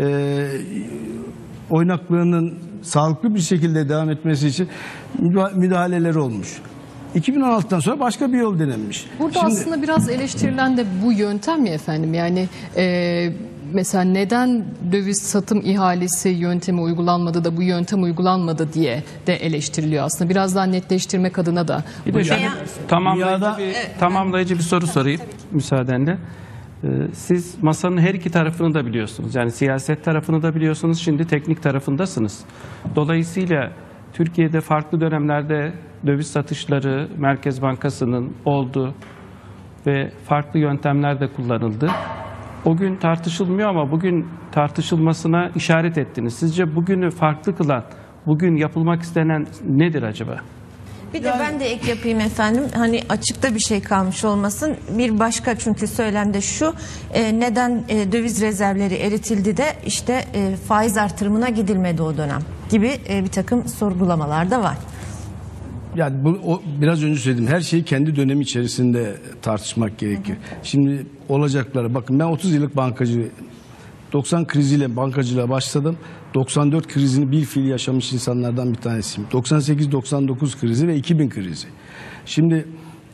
Speaker 2: oynaklığının sağlıklı bir şekilde devam etmesi için müdahaleleri olmuş. 2016'dan sonra başka bir yol denenmiş.
Speaker 1: Burada aslında biraz eleştirilen de bu yöntem mi efendim? Yani mesela neden döviz satım ihalesi yöntemi uygulanmadı da bu yöntem uygulanmadı diye de eleştiriliyor aslında. Biraz daha netleştirmek adına da.
Speaker 3: Bir de şöyle tamamlayıcı bir soru sorayım müsaadenle. Siz masanın her iki tarafını da biliyorsunuz. Yani siyaset tarafını da biliyorsunuz. Şimdi teknik tarafındasınız. Dolayısıyla Türkiye'de farklı dönemlerde döviz satışları Merkez Bankası'nın oldu ve farklı yöntemler de kullanıldı. O gün tartışılmıyor ama bugün tartışılmasına işaret ettiniz. Sizce bugünü farklı kılan, bugün yapılmak istenen nedir acaba?
Speaker 5: Bir de ben de ek yapayım efendim, hani açıkta bir şey kalmış olmasın. Bir başka çünkü söylemde şu, neden döviz rezervleri eritildi de işte faiz artırımına gidilmedi o dönem gibi bir takım sorgulamalar da var.
Speaker 2: Yani biraz önce söyledim, her şeyi kendi dönemi içerisinde tartışmak gerekir. Şimdi olacakları, bakın ben 30 yıllık bankacı, 90 kriziyle bankacılığa başladım. 94 krizini bilfiil yaşamış insanlardan bir tanesiyim. 98-99 krizi ve 2000 krizi. Şimdi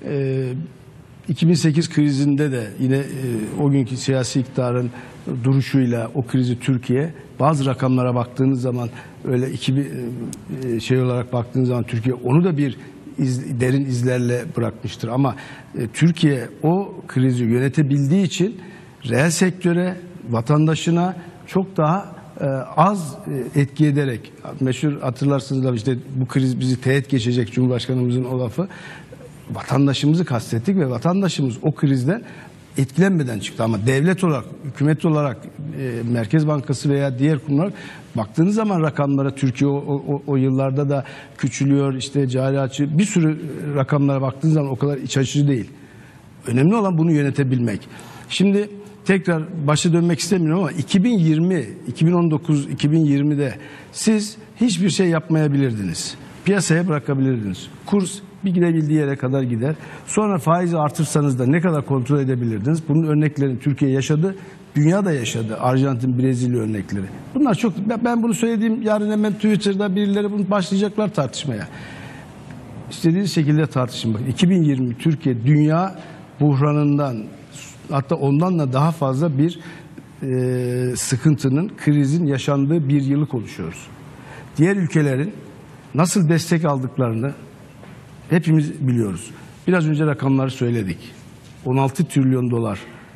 Speaker 2: 2008 krizinde de yine o günkü siyasi iktidarın duruşuyla o krizi Türkiye, bazı rakamlara baktığınız zaman öyle olarak baktığınız zaman Türkiye onu da bir derin izlerle bırakmıştır. Ama Türkiye o krizi yönetebildiği için reel sektöre, vatandaşına çok daha az etki ederek, meşhur hatırlarsınız da işte bu kriz bizi teğet geçecek, Cumhurbaşkanımızın o lafı, vatandaşımızı kastettik ve vatandaşımız o krizden etkilenmeden çıktı. Ama devlet olarak, hükümet olarak, Merkez Bankası veya diğer kurumlar baktığınız zaman rakamlara, Türkiye o yıllarda da küçülüyor, işte cari açı, bir sürü rakamlara baktığınız zaman o kadar iç açıcı değil. Önemli olan bunu yönetebilmek. Şimdi tekrar başa dönmek istemiyorum ama 2020'de siz hiçbir şey yapmayabilirdiniz. Piyasaya bırakabilirdiniz. Kurs bir gidebildiği yere kadar gider. Sonra faizi artırsanız da ne kadar kontrol edebilirdiniz? Bunun örneklerini Türkiye yaşadı, dünya da yaşadı. Arjantin, Brezilya örnekleri. Bunlar çok, ben bunu söylediğim yarın hemen Twitter'da birileri bunu başlayacaklar tartışmaya. İstediğiniz şekilde tartışın. Bakın 2020 Türkiye dünya buhranından, hatta ondan da daha fazla bir sıkıntının, krizin yaşandığı bir yılı konuşuyoruz. Diğer ülkelerin nasıl destek aldıklarını hepimiz biliyoruz. Biraz önce rakamları söyledik. 16 trilyon dolar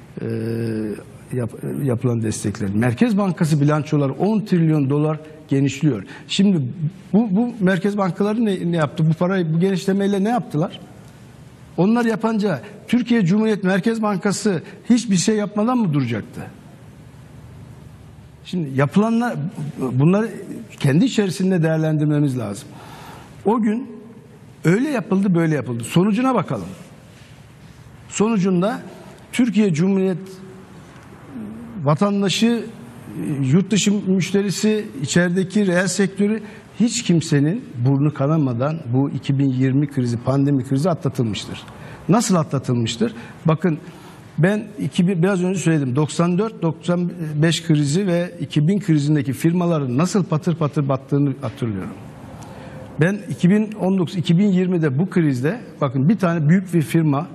Speaker 2: yapılan destekler. Merkez Bankası bilançoları 10 trilyon dolar genişliyor. Şimdi bu merkez bankaları ne yaptı? Bu parayı, bu genişlemeyle ne yaptılar? Onlar yapınca Türkiye Cumhuriyet Merkez Bankası hiçbir şey yapmadan mı duracaktı? Şimdi yapılanlar, bunları kendi içerisinde değerlendirmemiz lazım. O gün öyle yapıldı, böyle yapıldı. Sonucuna bakalım. Sonucunda Türkiye Cumhuriyet vatandaşı, yurt dışı müşterisi, içerideki reel sektörü, hiç kimsenin burnu kanamadan bu 2020 krizi, pandemi krizi atlatılmıştır. Nasıl atlatılmıştır? Bakın ben biraz önce söyledim. 94-95 krizi ve 2000 krizindeki firmaların nasıl patır patır battığını hatırlıyorum. Ben 2019-2020'de bu krizde bakın bir tane büyük bir firma,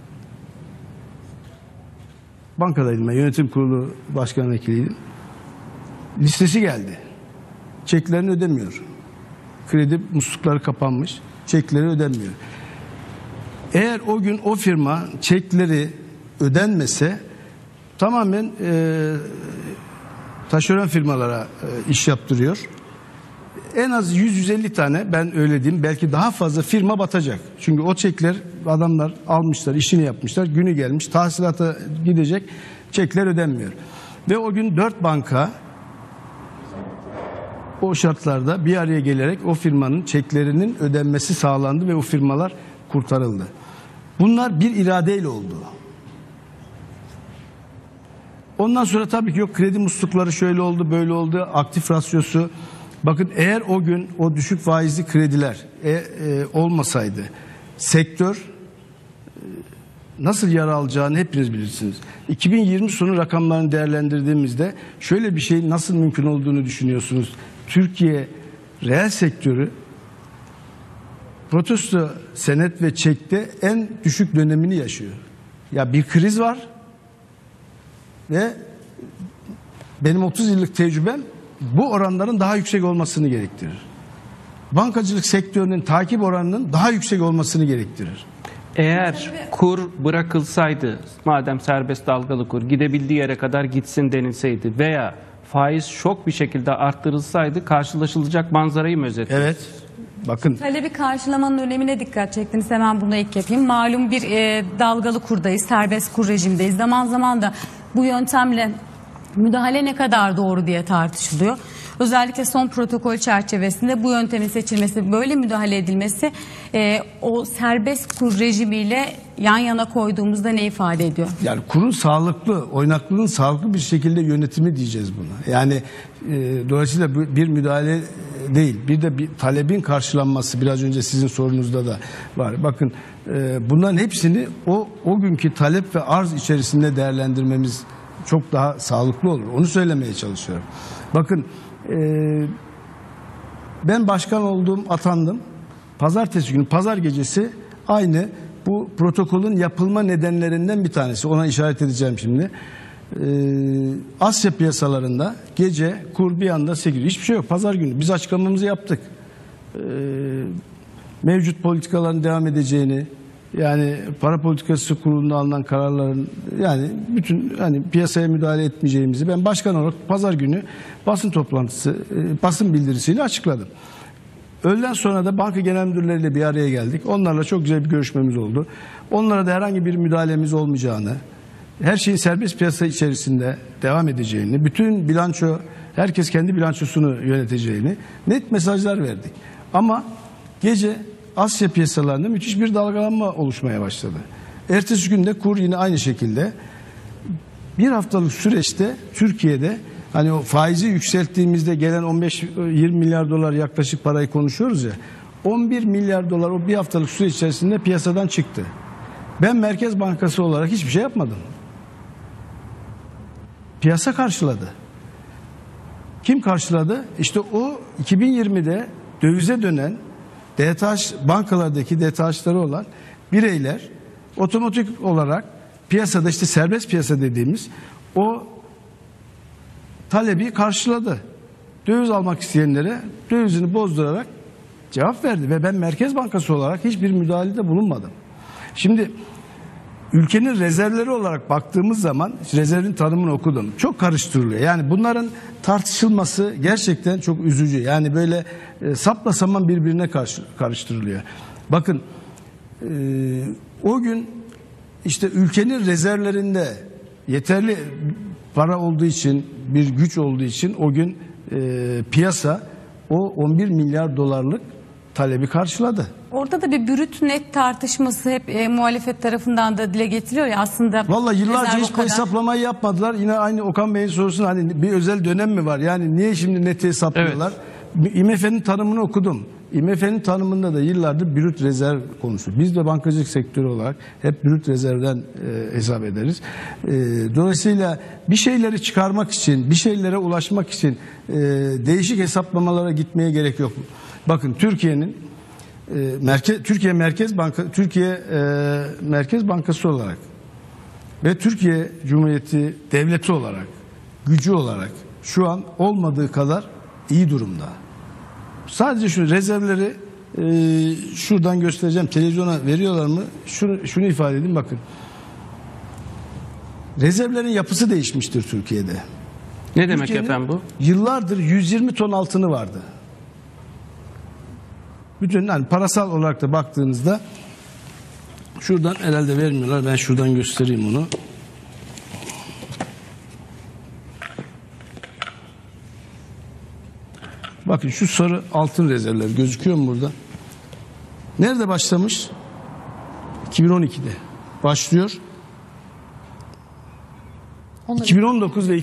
Speaker 2: bankadaydım ben, yönetim kurulu başkan vekiliydim. Listesi geldi. Çeklerini ödemiyor. Kredi muslukları kapanmış. Çekleri ödenmiyor. Eğer o gün o firma çekleri ödenmese tamamen taşeron firmalara iş yaptırıyor. en az 100-150 tane, ben öyle diyeyim, belki daha fazla firma batacak. Çünkü o çekler adamlar almışlar, işini yapmışlar, günü gelmiş, tahsilata gidecek, çekler ödenmiyor. Ve o gün 4 banka o şartlarda bir araya gelerek o firmanın çeklerinin ödenmesi sağlandı ve o firmalar kurtarıldı. Bunlar bir iradeyle oldu. Ondan sonra tabii ki yok kredi muslukları şöyle oldu, böyle oldu, aktif rasyosu. Bakın eğer o gün o düşük faizli krediler olmasaydı sektör nasıl yara alacağını hepiniz bilirsiniz. 2020 sonu rakamlarını değerlendirdiğimizde şöyle bir şey nasıl mümkün olduğunu düşünüyorsunuz. Türkiye reel sektörü protesto senet ve çekte en düşük dönemini yaşıyor. Ya bir kriz var ve benim 30 yıllık tecrübem bu oranların daha yüksek olmasını gerektirir. Bankacılık sektörünün takip oranının daha yüksek olmasını gerektirir.
Speaker 3: Eğer kur bırakılsaydı, madem serbest dalgalı kur gidebildiği yere kadar gitsin denilseydi veya faiz şok bir şekilde arttırılsaydı karşılaşılacak manzarayı mı özetlediniz?
Speaker 2: Evet. Bakın.
Speaker 4: Talebi karşılamanın önemine dikkat çektiniz. Hemen bunu ek yapayım. Malum bir dalgalı kurdayız, serbest kur rejimdeyiz. Zaman zaman da bu yöntemle müdahale ne kadar doğru diye tartışılıyor. Özellikle son protokol çerçevesinde bu yöntemin seçilmesi, böyle müdahale edilmesi o serbest kur rejimiyle yan yana koyduğumuzda ne ifade ediyor?
Speaker 2: Yani kurun sağlıklı, oynaklılığın sağlıklı bir şekilde yönetimi diyeceğiz buna. Yani dolayısıyla bir müdahale değil, bir de bir talebin karşılanması biraz önce sizin sorunuzda da var. Bakın bunların hepsini o günkü talep ve arz içerisinde değerlendirmemiz çok daha sağlıklı olur. Onu söylemeye çalışıyorum. Bakın ben başkan oldum, atandım. Pazartesi günü, pazar gecesi aynı bu protokolün yapılma nedenlerinden bir tanesi. Ona işaret edeceğim şimdi. Asya piyasalarında gece kur bir anda 8. Hiçbir şey yok. Pazar günü biz açıklamamızı yaptık. Mevcut politikaların devam edeceğini, yani para politikası kurulunda alınan kararların, yani bütün hani piyasaya müdahale etmeyeceğimizi ben başkan olarak pazar günü basın toplantısı, basın bildirisiyle açıkladım. Öğleden sonra da banka genel müdürleriyle bir araya geldik. Onlarla çok güzel bir görüşmemiz oldu. Onlara da herhangi bir müdahalemiz olmayacağını, her şeyin serbest piyasa içerisinde devam edeceğini, bütün bilanço, herkes kendi bilançosunu yöneteceğini net mesajlar verdik. Ama gece Asya piyasalarında müthiş bir dalgalanma oluşmaya başladı. Ertesi günde kur yine aynı şekilde. Bir haftalık süreçte Türkiye'de hani o faizi yükselttiğimizde gelen 15-20 milyar dolar yaklaşık parayı konuşuyoruz ya. 11 milyar dolar o bir haftalık süre içerisinde piyasadan çıktı. Ben Merkez Bankası olarak hiçbir şey yapmadım. Piyasa karşıladı. Kim karşıladı? İşte o 2020'de dövize dönen DTH, bankalardaki DTH'ları olan bireyler otomatik olarak piyasada, işte serbest piyasa dediğimiz o talebi karşıladı. Döviz almak isteyenlere dövizini bozdurarak cevap verdi ve ben Merkez Bankası olarak hiçbir müdahalede bulunmadım. Şimdi ülkenin rezervleri olarak baktığımız zaman rezervin tanımını okudum. Çok karıştırılıyor. Yani bunların tartışılması gerçekten çok üzücü. Yani böyle sapla saman birbirine karıştırılıyor. Bakın o gün işte ülkenin rezervlerinde yeterli para olduğu için, bir güç olduğu için o gün piyasa o 11 milyar dolarlık talebi karşıladı.
Speaker 4: Orada da bir brüt net tartışması hep muhalefet tarafından da dile getiriyor ya aslında.
Speaker 2: Vallahi yıllarca hiç hesaplamayı yapmadılar. Yine aynı Okan Bey'in sorusuna hani bir özel dönem mi var? Yani niye şimdi net hesaplıyorlar? Evet. IMF'nin tanımını okudum. IMF'nin tanımında da yıllardır brüt rezerv konuşuyor. Biz de bankacılık sektörü olarak hep brüt rezervden hesap ederiz. Dolayısıyla bir şeyleri çıkarmak için, bir şeylere ulaşmak için değişik hesaplamalara gitmeye gerek yok. Bakın Türkiye Merkez Bankası olarak ve Türkiye Cumhuriyeti Devleti olarak, gücü olarak şu an olmadığı kadar iyi durumda. Sadece şu rezervleri şuradan göstereceğim. Televizyona veriyorlar mı? Şunu ifade edeyim, bakın. Rezervlerin yapısı değişmiştir Türkiye'de.
Speaker 3: Ne demek efendim bu?
Speaker 2: Yıllardır 120 ton altını vardı. Bütün yani parasal olarak da baktığınızda şuradan herhalde vermiyorlar. Ben şuradan göstereyim onu. Bakın şu sarı altın rezervleri gözüküyor mu burada? Nerede başlamış? 2012'de başlıyor. 2019 ve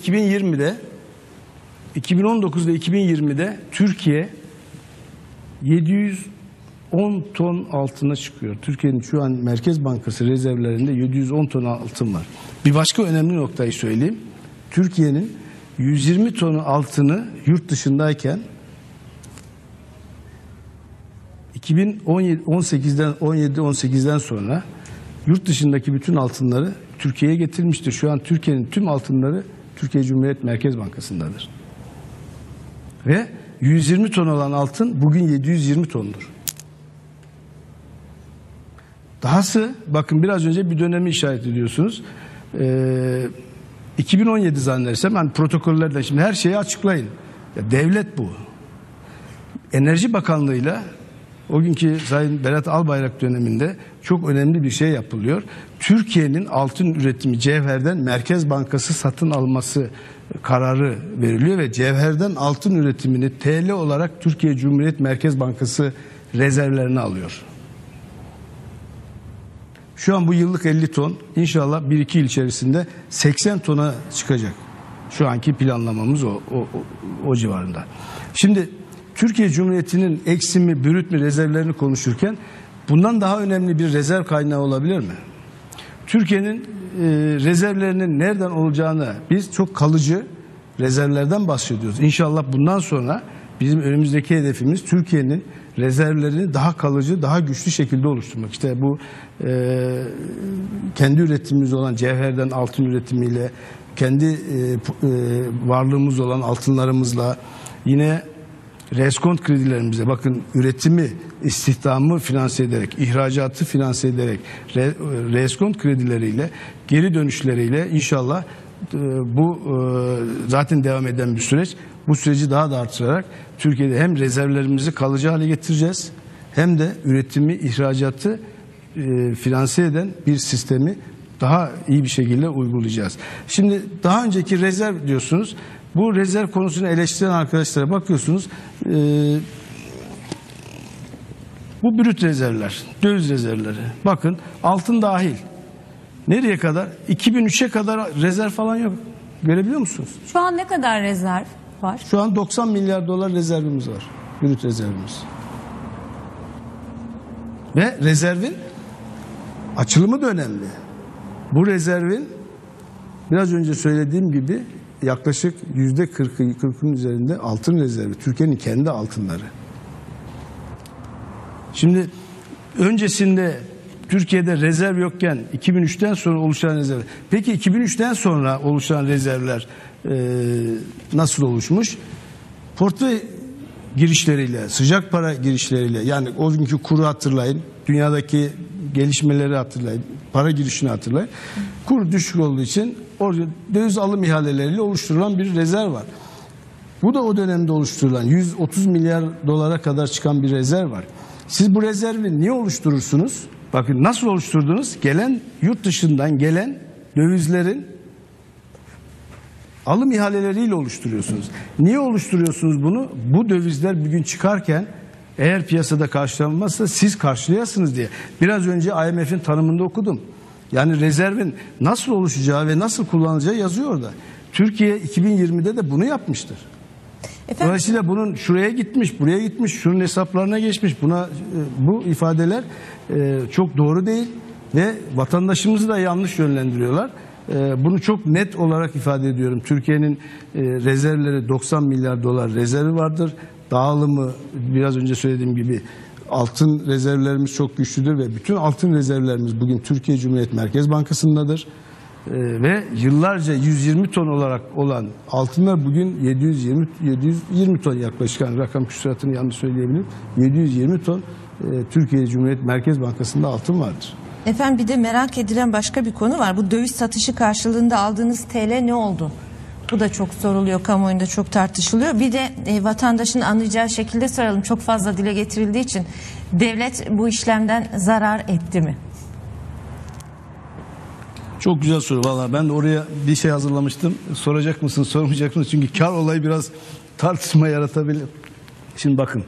Speaker 2: 2020'de Türkiye 710 ton altına çıkıyor. Türkiye'nin şu an Merkez Bankası rezervlerinde 710 ton altın var. Bir başka önemli noktayı söyleyeyim. Türkiye'nin 120 tonu altını yurt dışındayken 2017-18'den sonra yurt dışındaki bütün altınları Türkiye'ye getirmiştir. Şu an Türkiye'nin tüm altınları Türkiye Cumhuriyet Merkez Bankası'ndadır. Ve 120 ton olan altın bugün 720 tondur. Dahası bakın biraz önce bir dönemi işaret ediyorsunuz. 2017 zannedersem hani protokollerden şimdi her şeyi açıklayın. Ya devlet bu. Enerji Bakanlığı'yla o günkü Sayın Berat Albayrak döneminde çok önemli bir şey yapılıyor. Türkiye'nin altın üretimi cevherden Merkez Bankası satın alması kararı veriliyor ve cevherden altın üretimini TL olarak Türkiye Cumhuriyet Merkez Bankası rezervlerine alıyor. Şu an bu yıllık 50 ton, inşallah 1-2 yıl içerisinde 80 tona çıkacak. Şu anki planlamamız o civarında. Şimdi Türkiye Cumhuriyeti'nin eksimi, bürüt mü rezervlerini konuşurken bundan daha önemli bir rezerv kaynağı olabilir mi? Türkiye'nin rezervlerinin nereden olacağını biz çok kalıcı rezervlerden bahsediyoruz. İnşallah bundan sonra bizim önümüzdeki hedefimiz Türkiye'nin rezervlerini daha kalıcı, daha güçlü şekilde oluşturmak. İşte bu kendi üretimimiz olan cevherden altın üretimiyle, kendi varlığımız olan altınlarımızla, yine reskont kredilerimizle, bakın üretimi, istihdamı finanse ederek, ihracatı finanse ederek, reskont kredileriyle, geri dönüşleriyle inşallah bu zaten devam eden bir süreç. Bu süreci daha da artırarak Türkiye'de hem rezervlerimizi kalıcı hale getireceğiz, hem de üretimi, ihracatı finanse eden bir sistemi daha iyi bir şekilde uygulayacağız. Şimdi daha önceki rezerv diyorsunuz. Bu rezerv konusunu eleştiren arkadaşlara bakıyorsunuz. Bu brüt rezervler, döviz rezervleri. Bakın altın dahil. Nereye kadar? 2003'e kadar rezerv falan yok. Görebiliyor musunuz?
Speaker 4: Şu an ne kadar rezerv var?
Speaker 2: Şu an 90 milyar dolar rezervimiz var. Brüt rezervimiz. Ve rezervin açılımı da önemli. Bu rezervin biraz önce söylediğim gibi yaklaşık %40'ın üzerinde altın rezervi. Türkiye'nin kendi altınları. Şimdi öncesinde Türkiye'de rezerv yokken 2003'ten sonra oluşan rezerv. Peki 2003'ten sonra oluşan rezervler nasıl oluşmuş? Portföy girişleriyle, sıcak para girişleriyle, yani o günkü kuru hatırlayın, dünyadaki gelişmeleri hatırlayın, para girişini hatırlayın. Kur düşük olduğu için orada döviz alım ihaleleriyle oluşturulan bir rezerv var. Bu da o dönemde oluşturulan 130 milyar dolara kadar çıkan bir rezerv var. Siz bu rezervi niye oluşturursunuz? Bakın nasıl oluşturdunuz? Yurt dışından gelen dövizlerin alım ihaleleriyle oluşturuyorsunuz. Niye oluşturuyorsunuz bunu? Bu dövizler bugün çıkarken eğer piyasada karşılanmazsa siz karşılayasınız diye. Biraz önce IMF'in tanımında okudum. Yani rezervin nasıl oluşacağı ve nasıl kullanılacağı yazıyor orada. Türkiye 2020'de de bunu yapmıştır. Efendim? Dolayısıyla bunun şuraya gitmiş, buraya gitmiş, şunun hesaplarına geçmiş. Bu ifadeler çok doğru değil ve vatandaşımızı da yanlış yönlendiriyorlar. Bunu çok net olarak ifade ediyorum. Türkiye'nin rezervleri 90 milyar dolar rezervi vardır. Dağılımı biraz önce söylediğim gibi altın rezervlerimiz çok güçlüdür ve bütün altın rezervlerimiz bugün Türkiye Cumhuriyet Merkez Bankası'ndadır. Ve yıllarca 120 ton olarak olan altınlar bugün 720 ton yaklaşık, yani rakam küsuratını yanlış söyleyebilirim. 720 ton Türkiye Cumhuriyet Merkez Bankası'nda altın vardır.
Speaker 5: Efendim bir de merak edilen başka bir konu var. Bu döviz satışı karşılığında aldığınız TL ne oldu? Bu da çok soruluyor, kamuoyunda çok tartışılıyor. Bir de vatandaşın anlayacağı şekilde soralım. Çok fazla dile getirildiği için devlet bu işlemden zarar etti mi?
Speaker 2: Çok güzel soru valla. Ben de oraya bir şey hazırlamıştım. Soracak mısın, sormayacak mısın? Çünkü kar olayı biraz tartışma yaratabilir. Şimdi bakın.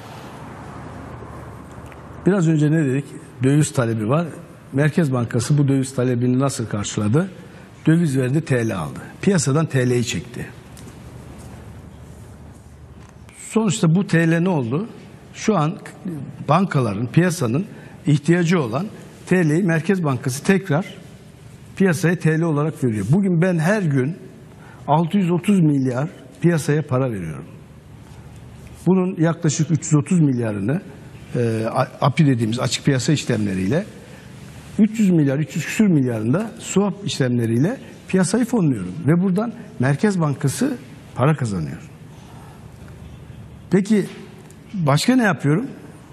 Speaker 2: Biraz önce ne dedik? Döviz talebi var. Merkez Bankası bu döviz talebini nasıl karşıladı? Döviz verdi, TL aldı. Piyasadan TL'yi çekti. Sonuçta bu TL ne oldu? Şu an bankaların, piyasanın ihtiyacı olan TL'yi Merkez Bankası tekrar piyasaya TL olarak veriyor. Bugün ben her gün 630 milyar piyasaya para veriyorum. Bunun yaklaşık 330 milyarını API dediğimiz açık piyasa işlemleriyle, 300 milyar, 300 küsür milyarında swap işlemleriyle piyasayı fonluyorum. Ve buradan Merkez Bankası para kazanıyor. Peki başka ne yapıyorum?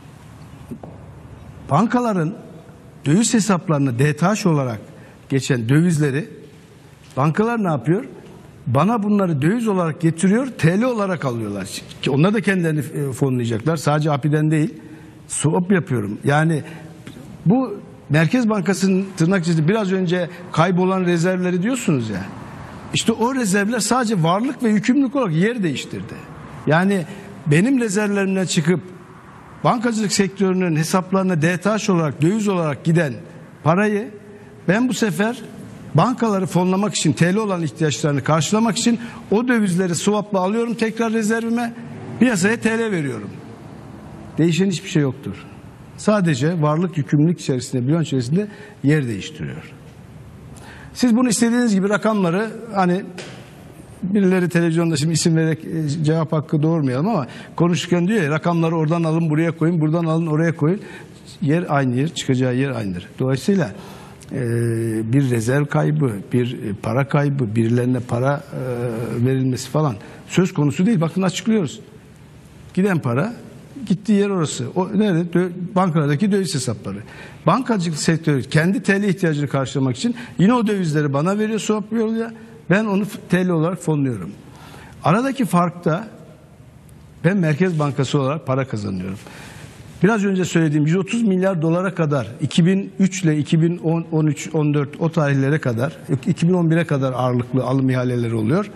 Speaker 2: Bankaların döviz hesaplarına DTH olarak geçen dövizleri bankalar ne yapıyor? Bana bunları döviz olarak getiriyor, TL olarak alıyorlar. Onlar da kendilerini fonlayacaklar. Sadece API'den değil. Swap yapıyorum. Yani bu Merkez Bankası'nın tırnak içinde biraz önce kaybolan rezervleri diyorsunuz ya. İşte o rezervler sadece varlık ve yükümlülük olarak yer değiştirdi. Yani benim rezervlerimden çıkıp bankacılık sektörünün hesaplarına DTH olarak, döviz olarak giden parayı ben bu sefer bankaları fonlamak için, TL olan ihtiyaçlarını karşılamak için o dövizleri swap'la alıyorum tekrar rezervime, piyasaya TL veriyorum. Değişen hiçbir şey yoktur. Sadece varlık yükümlülük içerisinde, bilanço içerisinde yer değiştiriyor. Siz bunu istediğiniz gibi rakamları, hani birileri televizyonda şimdi isim vererek cevap hakkı doğurmayalım ama konuşurken diyor ya, rakamları oradan alın buraya koyun, buradan alın oraya koyun. Yer aynı yer, çıkacağı yer aynıdır. Dolayısıyla bir rezerv kaybı, bir para kaybı, birilerine para verilmesi falan söz konusu değil. Bakın açıklıyoruz. Giden para gittiği yer orası. O nerede? Bankalardaki döviz hesapları. Bankacılık sektörü kendi TL ihtiyacını karşılamak için yine o dövizleri bana veriyor, swap yoluyla. Ben onu TL olarak fonluyorum. Aradaki farkta ben Merkez Bankası olarak para kazanıyorum. Biraz önce söylediğim 130 milyar dolara kadar 2003 ile 2013, 14 o tarihlere kadar 2011'e kadar ağırlıklı alım ihaleleri oluyor.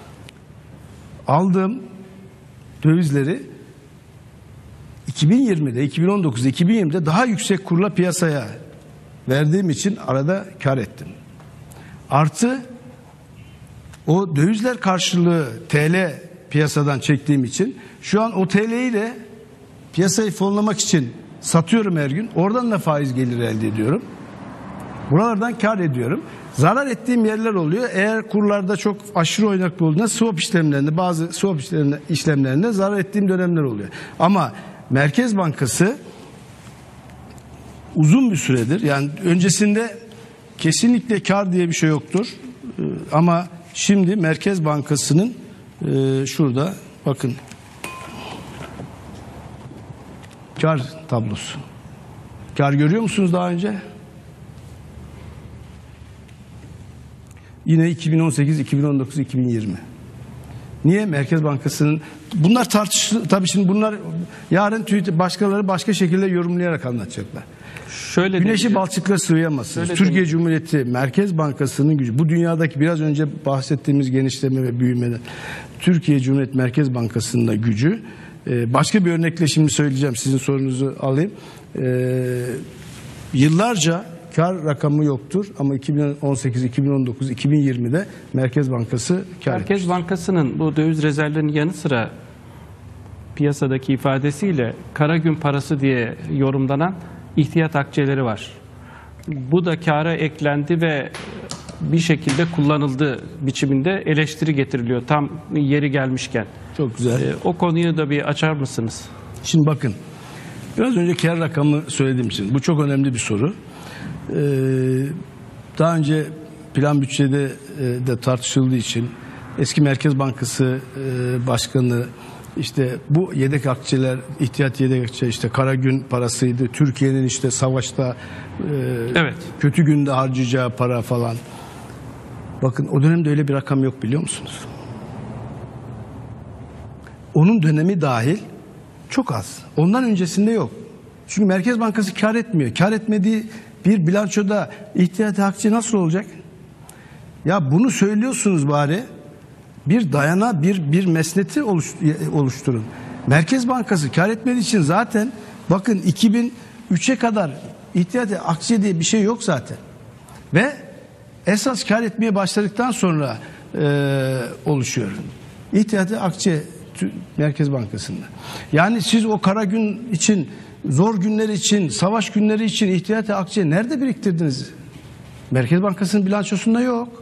Speaker 2: Aldığım dövizleri 2020'de, 2019'da, 2020'de daha yüksek kurla piyasaya verdiğim için arada kar ettim. Artı o dövizler karşılığı TL piyasadan çektiğim için şu an o TL'yi de piyasayı fonlamak için satıyorum her gün. Oradan da faiz geliri elde ediyorum. Buralardan kar ediyorum. Zarar ettiğim yerler oluyor. Eğer kurlarda çok aşırı oynaklı olduğunda swap işlemlerinde, bazı swap işlemlerinde zarar ettiğim dönemler oluyor. Ama Merkez Bankası uzun bir süredir, yani öncesinde kesinlikle kar diye bir şey yoktur. Ama şimdi Merkez Bankası'nın şurada bakın kar tablosu. Kar görüyor musunuz daha önce? Yine 2018, 2019, 2020. Niye? Merkez Bankası'nın bunlar tartışılır. Tabii şimdi bunlar yarın başkaları başka şekilde yorumlayarak anlatacaklar.
Speaker 3: Şöyle
Speaker 2: Güneşi balçıkla sıvayamazsınız. Türkiye Cumhuriyeti Merkez Bankası'nın gücü, bu dünyadaki biraz önce bahsettiğimiz genişleme ve büyümeden Türkiye Cumhuriyeti Merkez Bankası'nın da gücü, başka bir örnekle şimdi söyleyeceğim, sizin sorunuzu alayım. Yıllarca kar rakamı yoktur ama 2018, 2019, 2020'de Merkez Bankası kar
Speaker 3: Merkez
Speaker 2: etmiştir.
Speaker 3: Bankası'nın bu döviz rezervlerinin yanı sıra piyasadaki ifadesiyle kara gün parası diye yorumlanan ihtiyat akçeleri var. Bu da kâra eklendi ve bir şekilde kullanıldığı biçiminde eleştiri getiriliyor tam yeri gelmişken.
Speaker 2: Çok güzel.
Speaker 3: O konuyu da bir açar mısınız?
Speaker 2: Şimdi bakın, biraz önce kar rakamı söylediğim için bu çok önemli bir soru. Daha önce plan bütçede de tartışıldığı için eski Merkez Bankası Başkanı işte bu yedek akçeler, ihtiyat yedek akçe, işte kara gün parasıydı, Türkiye'nin işte savaşta
Speaker 3: Evet.
Speaker 2: kötü günde harcayacağı para falan. Bakın o dönemde öyle bir rakam yok, biliyor musunuz? Onun dönemi dahil çok az. Ondan öncesinde yok. Çünkü Merkez Bankası kar etmiyor. Kar etmediği bir bilançoda ihtiyati akçe nasıl olacak? Ya bunu söylüyorsunuz bari. Bir dayana, bir mesneti oluşturun. Merkez Bankası kar etmediği için zaten bakın 2003'e kadar ihtiyati akçe diye bir şey yok zaten. Ve esas kar etmeye başladıktan sonra oluşuyor. İhtiyati akçe Merkez Bankası'nda. Yani siz o kara gün için, zor günler için, savaş günleri için ihtiyati akçe nerede biriktirdiniz? Merkez Bankası'nın bilançosunda yok.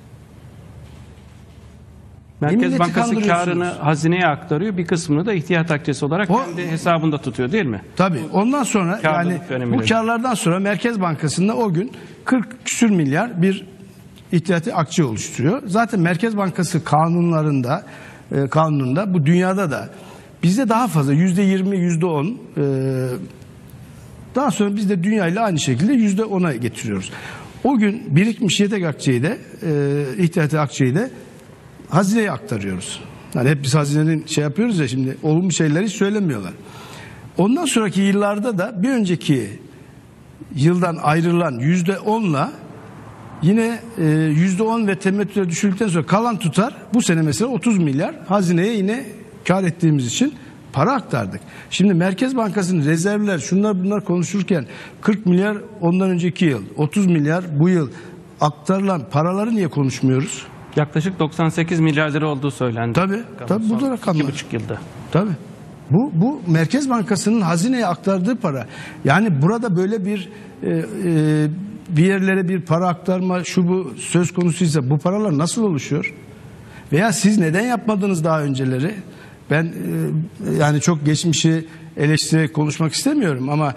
Speaker 3: Merkez Bankası karını hazineye aktarıyor, bir kısmını da ihtiyat akçesi olarak kendi hesabında tutuyor, değil mi?
Speaker 2: Tabii. Ondan sonra yani bu karlardan sonra Merkez Bankası'nda o gün 40 küsür milyar bir ihtiyati akçe oluşturuyor. Zaten Merkez Bankası kanununda bu dünyada da bizde daha fazla %20, %10 daha sonra biz de dünyayla aynı şekilde %10'a getiriyoruz. O gün birikmiş yedek akçeyi de ihtiyati akçeyi de hazineye aktarıyoruz. Yani hep biz hazinenin yapıyoruz ya, şimdi olumlu şeyleri hiç söylemiyorlar. Ondan sonraki yıllarda da bir önceki yıldan ayrılan %10'la yine %10 ve temettüle düşürdükten sonra kalan tutar bu sene mesela 30 milyar hazineye yine kar ettiğimiz için para aktardık. Şimdi Merkez Bankası'nın rezervler şunlar bunlar konuşurken 40 milyar ondan önceki yıl, 30 milyar bu yıl aktarılan paraları niye konuşmuyoruz?
Speaker 3: Yaklaşık 98 milyar lira olduğu söylendi.
Speaker 2: Tabii bu da rakamlar.
Speaker 3: 2,5 yılda.
Speaker 2: Tabii. Bu Merkez Bankası'nın hazineye aktardığı para. Yani burada böyle bir yerlere bir para aktarma bu söz konusuysa bu paralar nasıl oluşuyor? Veya siz neden yapmadınız daha önceleri? Ben yani çok geçmişi eleştirerek konuşmak istemiyorum ama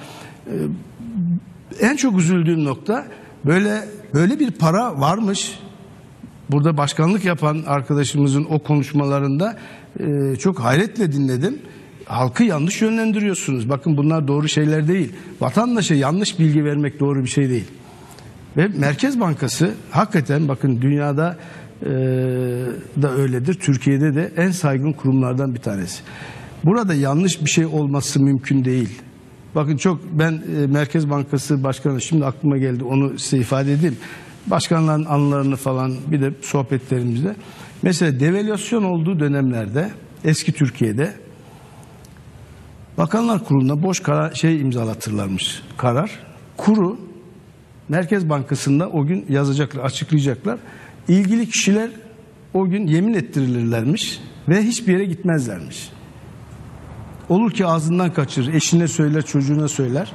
Speaker 2: en çok üzüldüğüm nokta böyle bir para varmış. Burada başkanlık yapan arkadaşımızın o konuşmalarında çok hayretle dinledim. Halkı yanlış yönlendiriyorsunuz. Bakın bunlar doğru şeyler değil. Vatandaşa yanlış bilgi vermek doğru bir şey değil. Ve Merkez Bankası hakikaten bakın dünyada da öyledir. Türkiye'de de en saygın kurumlardan bir tanesi. Burada yanlış bir şey olması mümkün değil. Bakın ben Merkez Bankası Başkanı şimdi aklıma geldi, onu size ifade edeyim. Başkanların anılarını falan bir de sohbetlerimizde. Mesela devalüasyon olduğu dönemlerde eski Türkiye'de Bakanlar Kurulu'na boş imzalatırlarmış karar. Kuru Merkez Bankası'nda o gün yazacaklar, açıklayacaklar. İlgili kişiler o gün yemin ettirilirlermiş ve hiçbir yere gitmezlermiş. Olur ki ağzından kaçırır, eşine söyler, çocuğuna söyler.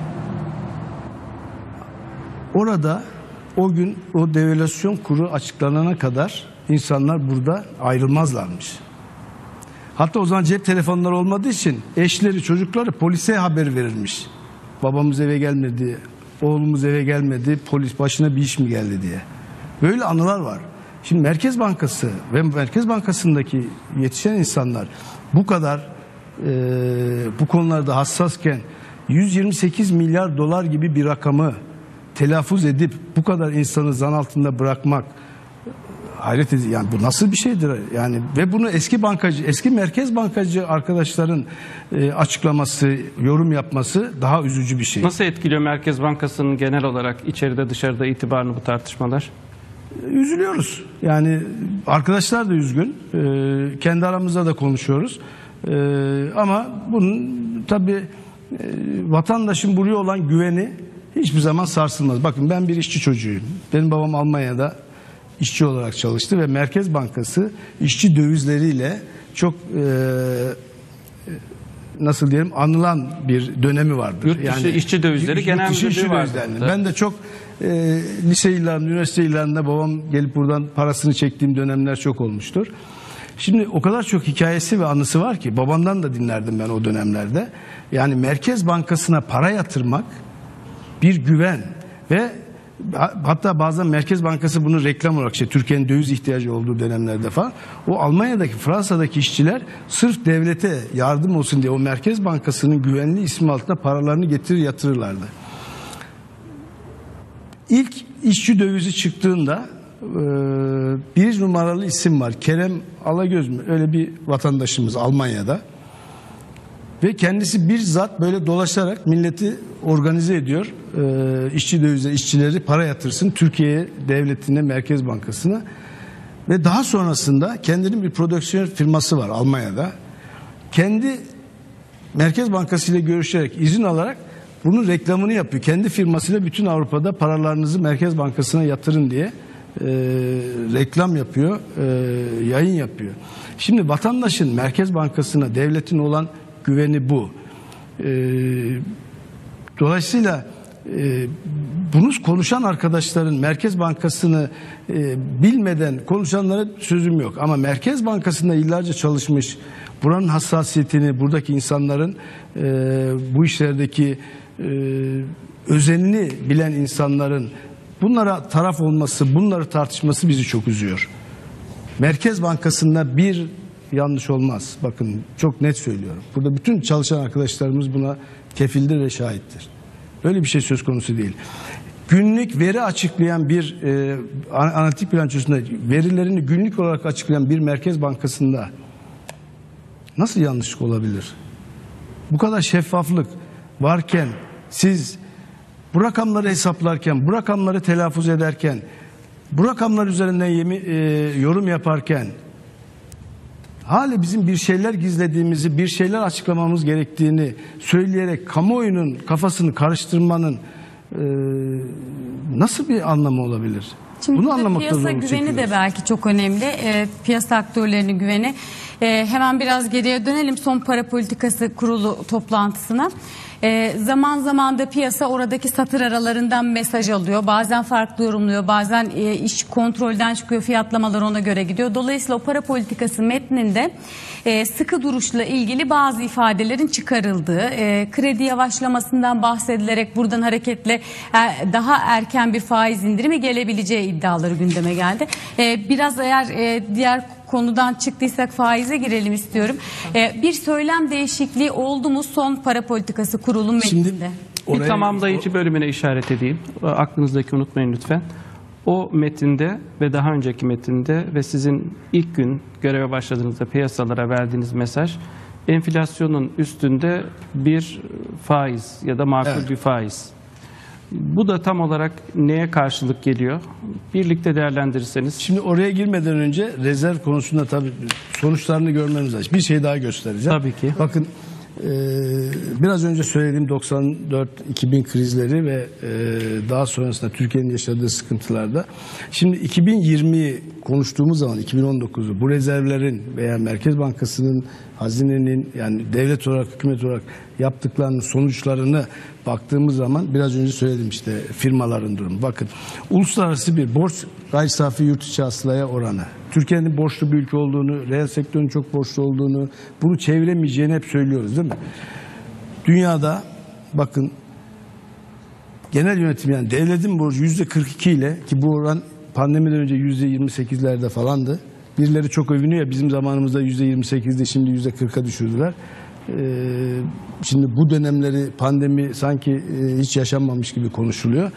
Speaker 2: Orada o gün o devalüasyon kuru açıklanana kadar insanlar burada ayrılmazlarmış. Hatta o zaman cep telefonları olmadığı için eşleri, çocukları polise haber verirmiş. Babamız eve gelmedi, oğlumuz eve gelmedi, polis başına bir iş mi geldi diye. Böyle anılar var. Şimdi Merkez Bankası ve Merkez Bankası'ndaki yetişen insanlar bu kadar bu konularda hassasken 128 milyar dolar gibi bir rakamı telaffuz edip bu kadar insanı zan altında bırakmak hayret edici. Yani bu nasıl bir şeydir? Yani ve bunu eski merkez bankacı arkadaşların açıklaması, yorum yapması daha üzücü bir şey.
Speaker 3: Nasıl etkiliyor Merkez Bankası'nın genel olarak içeride dışarıda itibarını bu tartışmalar?
Speaker 2: Üzülüyoruz. Yani arkadaşlar da üzgün. Kendi aramızda da konuşuyoruz. Ama bunun tabii vatandaşın buraya olan güveni hiçbir zaman sarsılmaz. Bakın ben bir işçi çocuğuyum. Benim babam Almanya'da işçi olarak çalıştı ve Merkez Bankası işçi dövizleriyle çok nasıl diyelim anılan bir dönemi vardır.
Speaker 3: Yurt dışı işçi dövizleri genel müdürlüğü vardı.
Speaker 2: Ben de çok lise yıllarında, üniversite yıllarında babam gelip buradan parasını çektiğim dönemler çok olmuştur. Şimdi o kadar çok hikayesi ve anısı var ki babamdan da dinlerdim ben o dönemlerde. Yani Merkez Bankası'na para yatırmak bir güven ve hatta bazen Merkez Bankası bunu reklam olarak Türkiye'nin döviz ihtiyacı olduğu dönemlerde falan o Almanya'daki, Fransa'daki işçiler sırf devlete yardım olsun diye o Merkez Bankası'nın güvenli ismi altında paralarını getirir yatırırlardı. İlk işçi dövizi çıktığında bir numaralı isim var. Kerem Alagöz mü? Öyle bir vatandaşımız Almanya'da. Ve kendisi bizzat böyle dolaşarak milleti organize ediyor. İşçi dövize işçileri para yatırsın Türkiye Devleti'ne, Merkez Bankası'na. Ve daha sonrasında kendinin bir prodüksiyon firması var Almanya'da. Kendi Merkez Bankası ile görüşerek, izin alarak bunun reklamını yapıyor. Kendi firmasıyla bütün Avrupa'da paralarınızı Merkez Bankası'na yatırın diye reklam yapıyor, yayın yapıyor. Şimdi vatandaşın Merkez Bankası'na, devletin olan güveni bu. Dolayısıyla bunu konuşan arkadaşların Merkez Bankası'nı bilmeden konuşanlara sözüm yok. Ama Merkez Bankası'nda yıllarca çalışmış, buranın hassasiyetini, buradaki insanların bu işlerdeki özenini bilen insanların bunlara taraf olması, bunları tartışması bizi çok üzüyor. Merkez Bankası'nda bir yanlış olmaz. Bakın çok net söylüyorum. Burada bütün çalışan arkadaşlarımız buna kefildir ve şahittir. Böyle bir şey söz konusu değil. Günlük veri açıklayan bir analitik bilançosunda verilerini günlük olarak açıklayan bir Merkez Bankası'nda nasıl yanlışlık olabilir? Bu kadar şeffaflık varken siz bu rakamları hesaplarken, bu rakamları telaffuz ederken, bu rakamlar üzerinden yorum yaparken hala bizim bir şeyler gizlediğimizi, bir şeyler açıklamamız gerektiğini söyleyerek kamuoyunun kafasını karıştırmanın nasıl bir anlamı olabilir?
Speaker 4: Şimdi
Speaker 2: bunu anlamakta
Speaker 4: piyasa
Speaker 2: zorluk
Speaker 4: güveni
Speaker 2: çekiyoruz.
Speaker 4: de belki çok önemli. Piyasa aktörlerinin güveni. Hemen biraz geriye dönelim son para politikası kurulu toplantısına. Zaman zaman da piyasa oradaki satır aralarından mesaj alıyor. Bazen farklı yorumluyor. Bazen iş kontrolden çıkıyor. Fiyatlamalar ona göre gidiyor. Dolayısıyla o para politikası metninde sıkı duruşla ilgili bazı ifadelerin çıkarıldığı, kredi yavaşlamasından bahsedilerek buradan hareketle daha erken bir faiz indirimi gelebileceği iddiaları gündeme geldi. Biraz eğer diğer konudan çıktıysak faize girelim istiyorum. Bir söylem değişikliği oldu mu son para politikası kurulu metninde?
Speaker 3: Bir tamamlayıcı bölümüne işaret edeyim. Aklınızdaki unutmayın lütfen. O metinde ve daha önceki metinde ve sizin ilk gün göreve başladığınızda piyasalara verdiğiniz mesaj enflasyonun üstünde bir faiz ya da makul bir faiz. Bu da tam olarak neye karşılık geliyor? Birlikte değerlendirirseniz.
Speaker 2: Şimdi oraya girmeden önce rezerv konusunda tabii sonuçlarını görmemiz lazım. Bir şey daha göstereceğim.
Speaker 3: Tabii ki.
Speaker 2: Bakın biraz önce söylediğim 94-2000 krizleri ve daha sonrasında Türkiye'nin yaşadığı sıkıntılarda. Şimdi 2020'yi konuştuğumuz zaman 2019'u bu rezervlerin veya Merkez Bankası'nın, hazinenin yani devlet olarak, hükümet olarak yaptıklarının sonuçlarını baktığımız zaman biraz önce söyledim işte firmaların durumu. Bakın uluslararası bir borç gayri safi yurt içi hasılaya oranı. Türkiye'nin borçlu bir ülke olduğunu, reel sektörün çok borçlu olduğunu, bunu çeviremeyeceğini hep söylüyoruz değil mi? Dünyada bakın genel yönetim yani devletin borcu %42 ile ki bu oran pandemiden önce %28'lerde falandı. Birileri çok övünüyor ya bizim zamanımızda %28'de şimdi %40'a düşürdüler. Şimdi bu dönemleri pandemi sanki hiç yaşanmamış gibi konuşuluyor.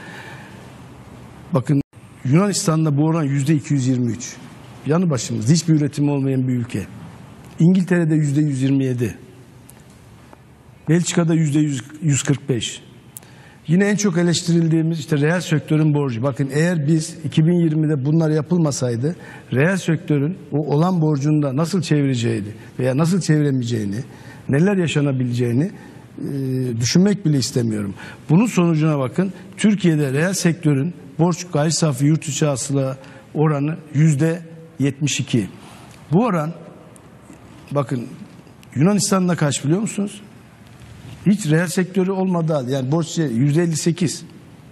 Speaker 2: Bakın Yunanistan'da bu oran %223. Yanı başımızda hiçbir üretimi olmayan bir ülke. İngiltere'de %127. Belçika'da %145. Yine en çok eleştirildiğimiz işte reel sektörün borcu. Bakın eğer biz 2020'de bunlar yapılmasaydı reel sektörün o olan borcunu da nasıl çevireceğini veya nasıl çeviremeyeceğini, neler yaşanabileceğini düşünmek bile istemiyorum. Bunun sonucuna bakın Türkiye'de reel sektörün borç gayri safi yurt içi hasıla oranı %72. Bu oran bakın Yunanistan'da kaç biliyor musunuz? Hiç reel sektörü olmadığı halde yani borç %58.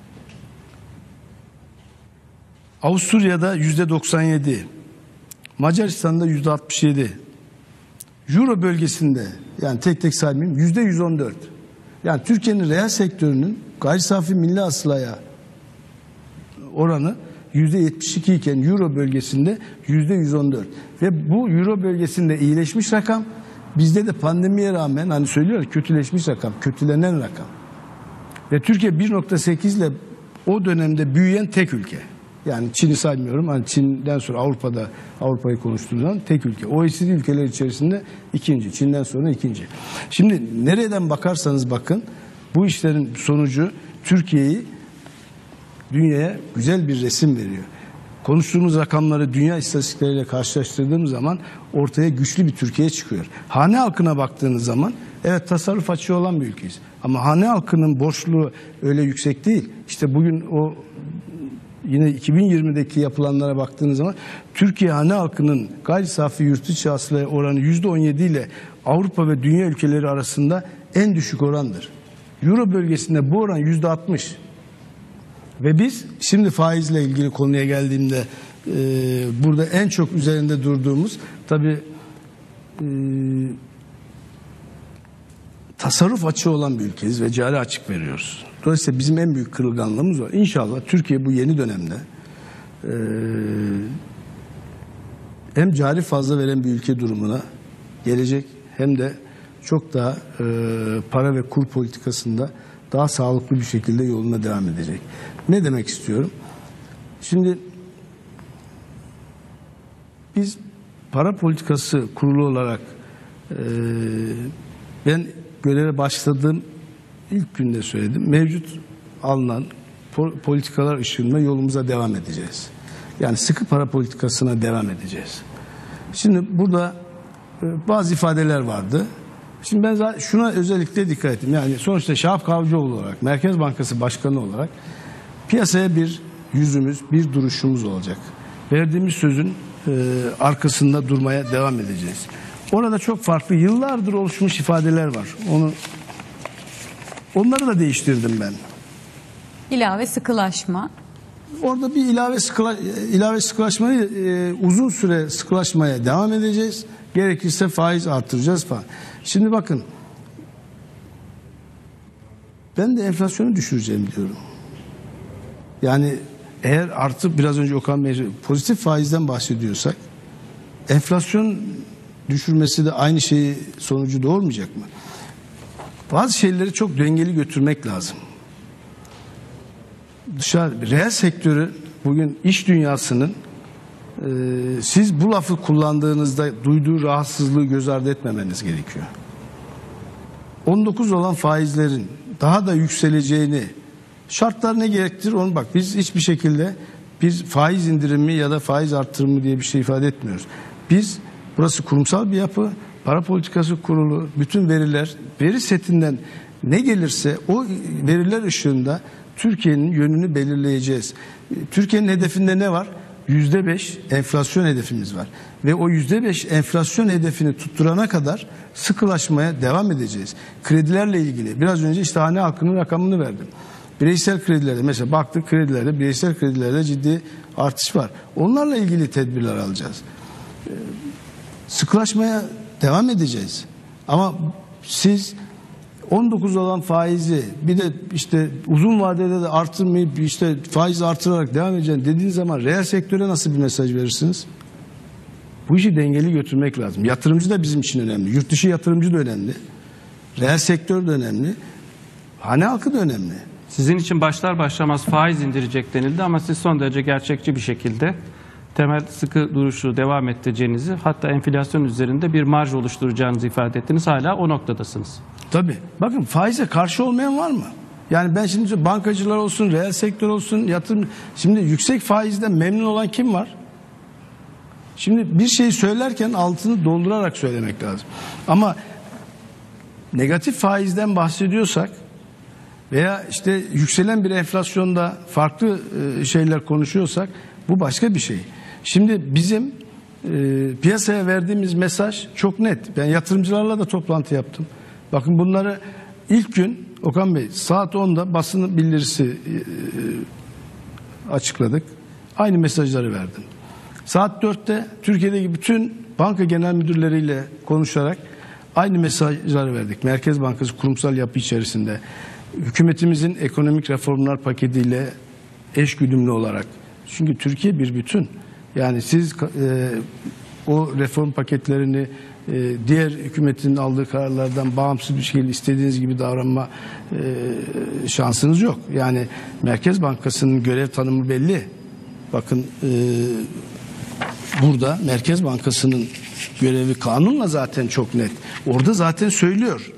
Speaker 2: Avusturya'da %97. Macaristan'da %67. Euro bölgesinde yani tek tek saymayayım %114. Yani Türkiye'nin reel sektörünün gayri safi milli hasılaya oranı %72 iken Euro bölgesinde %114. Ve bu Euro bölgesinde iyileşmiş rakam bizde de pandemiye rağmen hani söylüyor kötüleşmiş rakam, kötülenen rakam. Ve Türkiye 1.8 ile o dönemde büyüyen tek ülke. Yani Çin'i saymıyorum. Hani Çin'den sonra Avrupa'yı konuştuğumuz zaman tek ülke. OECD ülkeler içerisinde ikinci. Çin'den sonra ikinci. Şimdi nereden bakarsanız bakın bu işlerin sonucu Türkiye'yi dünyaya güzel bir resim veriyor. Konuştuğumuz rakamları dünya istatistikleriyle karşılaştırdığımız zaman ortaya güçlü bir Türkiye çıkıyor. Hane halkına baktığınız zaman evet tasarruf açığı olan bir ülkeyiz. Ama hane halkının borçluğu öyle yüksek değil. İşte bugün o yine 2020'deki yapılanlara baktığınız zaman Türkiye hane halkının gayri safi yurt içi hasılaya oranı %17 ile Avrupa ve dünya ülkeleri arasında en düşük orandır. Euro bölgesinde bu oran %60. Ve biz şimdi faizle ilgili konuya geldiğimde burada en çok üzerinde durduğumuz tabii tasarruf açığı olan bir ülkeyiz ve cari açık veriyoruz. Dolayısıyla bizim en büyük kırılganlığımız var. İnşallah Türkiye bu yeni dönemde hem cari fazla veren bir ülke durumuna gelecek hem de çok daha para ve kur politikasında daha sağlıklı bir şekilde yoluna devam edecek. Ne demek istiyorum? Şimdi biz para politikası kurulu olarak ben göreve başladığım ilk günde söyledim. Mevcut alınan politikalar ışığında yolumuza devam edeceğiz. Yani sıkı para politikasına devam edeceğiz. Şimdi burada bazı ifadeler vardı. Şimdi ben şuna özellikle dikkat ettim. Yani sonuçta Şahap Kavcıoğlu olarak, Merkez Bankası Başkanı olarak piyasaya bir yüzümüz, bir duruşumuz olacak. Verdiğimiz sözün arkasında durmaya devam edeceğiz. Orada çok farklı yıllardır oluşmuş ifadeler var. Onları da değiştirdim ben.
Speaker 4: İlave sıkılaşma.
Speaker 2: Orada bir ilave sıkılaşmayı uzun süre sıkılaşmaya devam edeceğiz. Gerekirse faiz artıracağız falan. Şimdi bakın ben de enflasyonu düşüreceğim diyorum. Yani eğer artık biraz önce Okan Bey pozitif faizden bahsediyorsak enflasyon düşürmesi de aynı şeyi sonucu doğurmayacak mı? Bazı şeyleri çok dengeli götürmek lazım. Reel sektörü bugün iş dünyasının siz bu lafı kullandığınızda duyduğu rahatsızlığı göz ardı etmemeniz gerekiyor. 19 olan faizlerin daha da yükseleceğini şartlar ne gerektirir onu bak biz hiçbir şekilde bir faiz indirimi ya da faiz artırımı diye bir şey ifade etmiyoruz. Biz burası kurumsal bir yapı, para politikası kurulu, bütün veri setinden ne gelirse o veriler ışığında Türkiye'nin yönünü belirleyeceğiz. Türkiye'nin hedefinde ne var? %5 enflasyon hedefimiz var. Ve o %5 enflasyon hedefini tutturana kadar sıkılaşmaya devam edeceğiz. Kredilerle ilgili biraz önce işte hane halkının rakamını verdim. Bireysel kredilerde mesela baktık kredilerde, bireysel kredilerde ciddi artış var. Onlarla ilgili tedbirler alacağız. Sıkılaşmaya devam edeceğiz. Ama siz 19 olan faizi bir de işte uzun vadede de artırmayıp işte faiz artırarak devam edeceğim dediğiniz zaman reel sektöre nasıl bir mesaj verirsiniz? Bu işi dengeli götürmek lazım. Yatırımcı da bizim için önemli. Yurt dışı yatırımcı da önemli. Reel sektör de önemli. Hane halkı da önemli.
Speaker 3: Sizin için başlar başlamaz faiz indirecek denildi ama siz son derece gerçekçi bir şekilde temel sıkı duruşu devam ettireceğinizi hatta enflasyon üzerinde bir marj oluşturacağınızı ifade ettiniz. Hala o noktadasınız.
Speaker 2: Tabii. Bakın faize karşı olmayan var mı? Yani ben şimdi bankacılar olsun, reel sektör olsun, yatırım... Şimdi yüksek faizden memnun olan kim var? Şimdi bir şeyi söylerken altını doldurarak söylemek lazım. Ama negatif faizden bahsediyorsak veya işte yükselen bir enflasyonda farklı şeyler konuşuyorsak bu başka bir şey. Şimdi bizim piyasaya verdiğimiz mesaj çok net. Ben yatırımcılarla da toplantı yaptım. Bakın bunları ilk gün Okan Bey saat 10'da basın bildirisi açıkladık. Aynı mesajları verdim. Saat 4'te Türkiye'deki bütün banka genel müdürleriyle konuşarak aynı mesajları verdik. Merkez Bankası kurumsal yapı içerisinde hükümetimizin ekonomik reformlar paketiyle eşgüdümlü olarak. Çünkü Türkiye bir bütün. Yani siz o reform paketlerini diğer hükümetin aldığı kararlardan bağımsız bir şekilde istediğiniz gibi davranma şansınız yok. Yani Merkez Bankası'nın görev tanımı belli. bakın burada Merkez Bankası'nın görevi kanunla zaten çok net. Orada zaten söylüyor.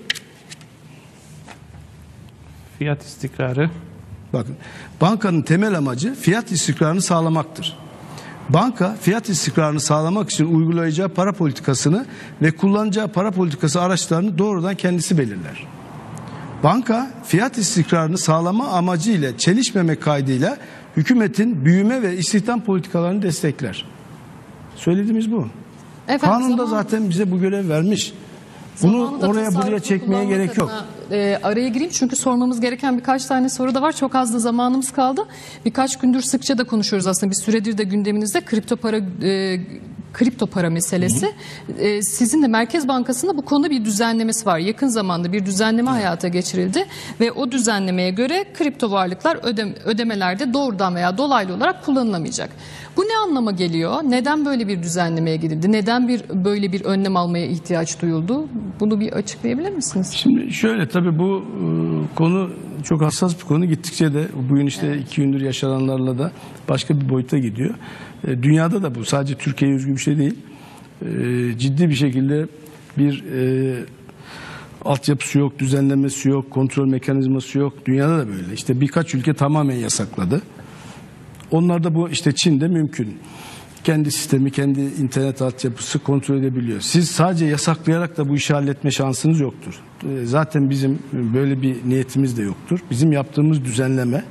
Speaker 3: Fiyat istikrarı.
Speaker 2: Bakın, bankanın temel amacı fiyat istikrarını sağlamaktır. Banka fiyat istikrarını sağlamak için uygulayacağı para politikasını ve kullanacağı para politikası araçlarını doğrudan kendisi belirler. Banka fiyat istikrarını sağlama amacıyla çelişmemek kaydıyla hükümetin büyüme ve istihdam politikalarını destekler. Söylediğimiz bu.
Speaker 1: Efendim,
Speaker 2: Kanunda zaten bize bu görev vermiş. Bunu
Speaker 1: zamanında
Speaker 2: oraya buraya
Speaker 1: tasarruflu
Speaker 2: çekmeye
Speaker 1: kullanmak
Speaker 2: gerek yok.
Speaker 1: adına, araya gireyim çünkü sormamız gereken birkaç tane soru da var. Çok az da zamanımız kaldı. Birkaç gündür sıkça da konuşuyoruz aslında. Bir süredir de gündeminizde kripto para meselesi. Sizin de Merkez Bankası'nda bu konuda bir düzenlemesi var. Yakın zamanda bir düzenleme hayata geçirildi ve o düzenlemeye göre kripto varlıklar ödemelerde doğrudan veya dolaylı olarak kullanılamayacak. Bu ne anlama geliyor? Neden böyle bir düzenlemeye gidildi? Neden böyle bir önlem almaya ihtiyaç duyuldu? Bunu bir açıklayabilir misiniz?
Speaker 2: Şimdi şöyle, tabii bu konu çok hassas bir konu. Gittikçe de bugün işte 2 gündür yaşananlarla da başka bir boyuta gidiyor. Dünyada da bu sadece Türkiye'ye özgü bir şey değil. Ciddi bir şekilde bir altyapısı yok, düzenlemesi yok, kontrol mekanizması yok. Dünyada da böyle. İşte birkaç ülke tamamen yasakladı. Onlar da bu, işte Çin'de mümkün. Kendi sistemi, kendi internet altyapısı kontrol edebiliyor. Siz sadece yasaklayarak da bu işi halletme şansınız yoktur. Zaten bizim böyle bir niyetimiz de yoktur. Bizim yaptığımız düzenleme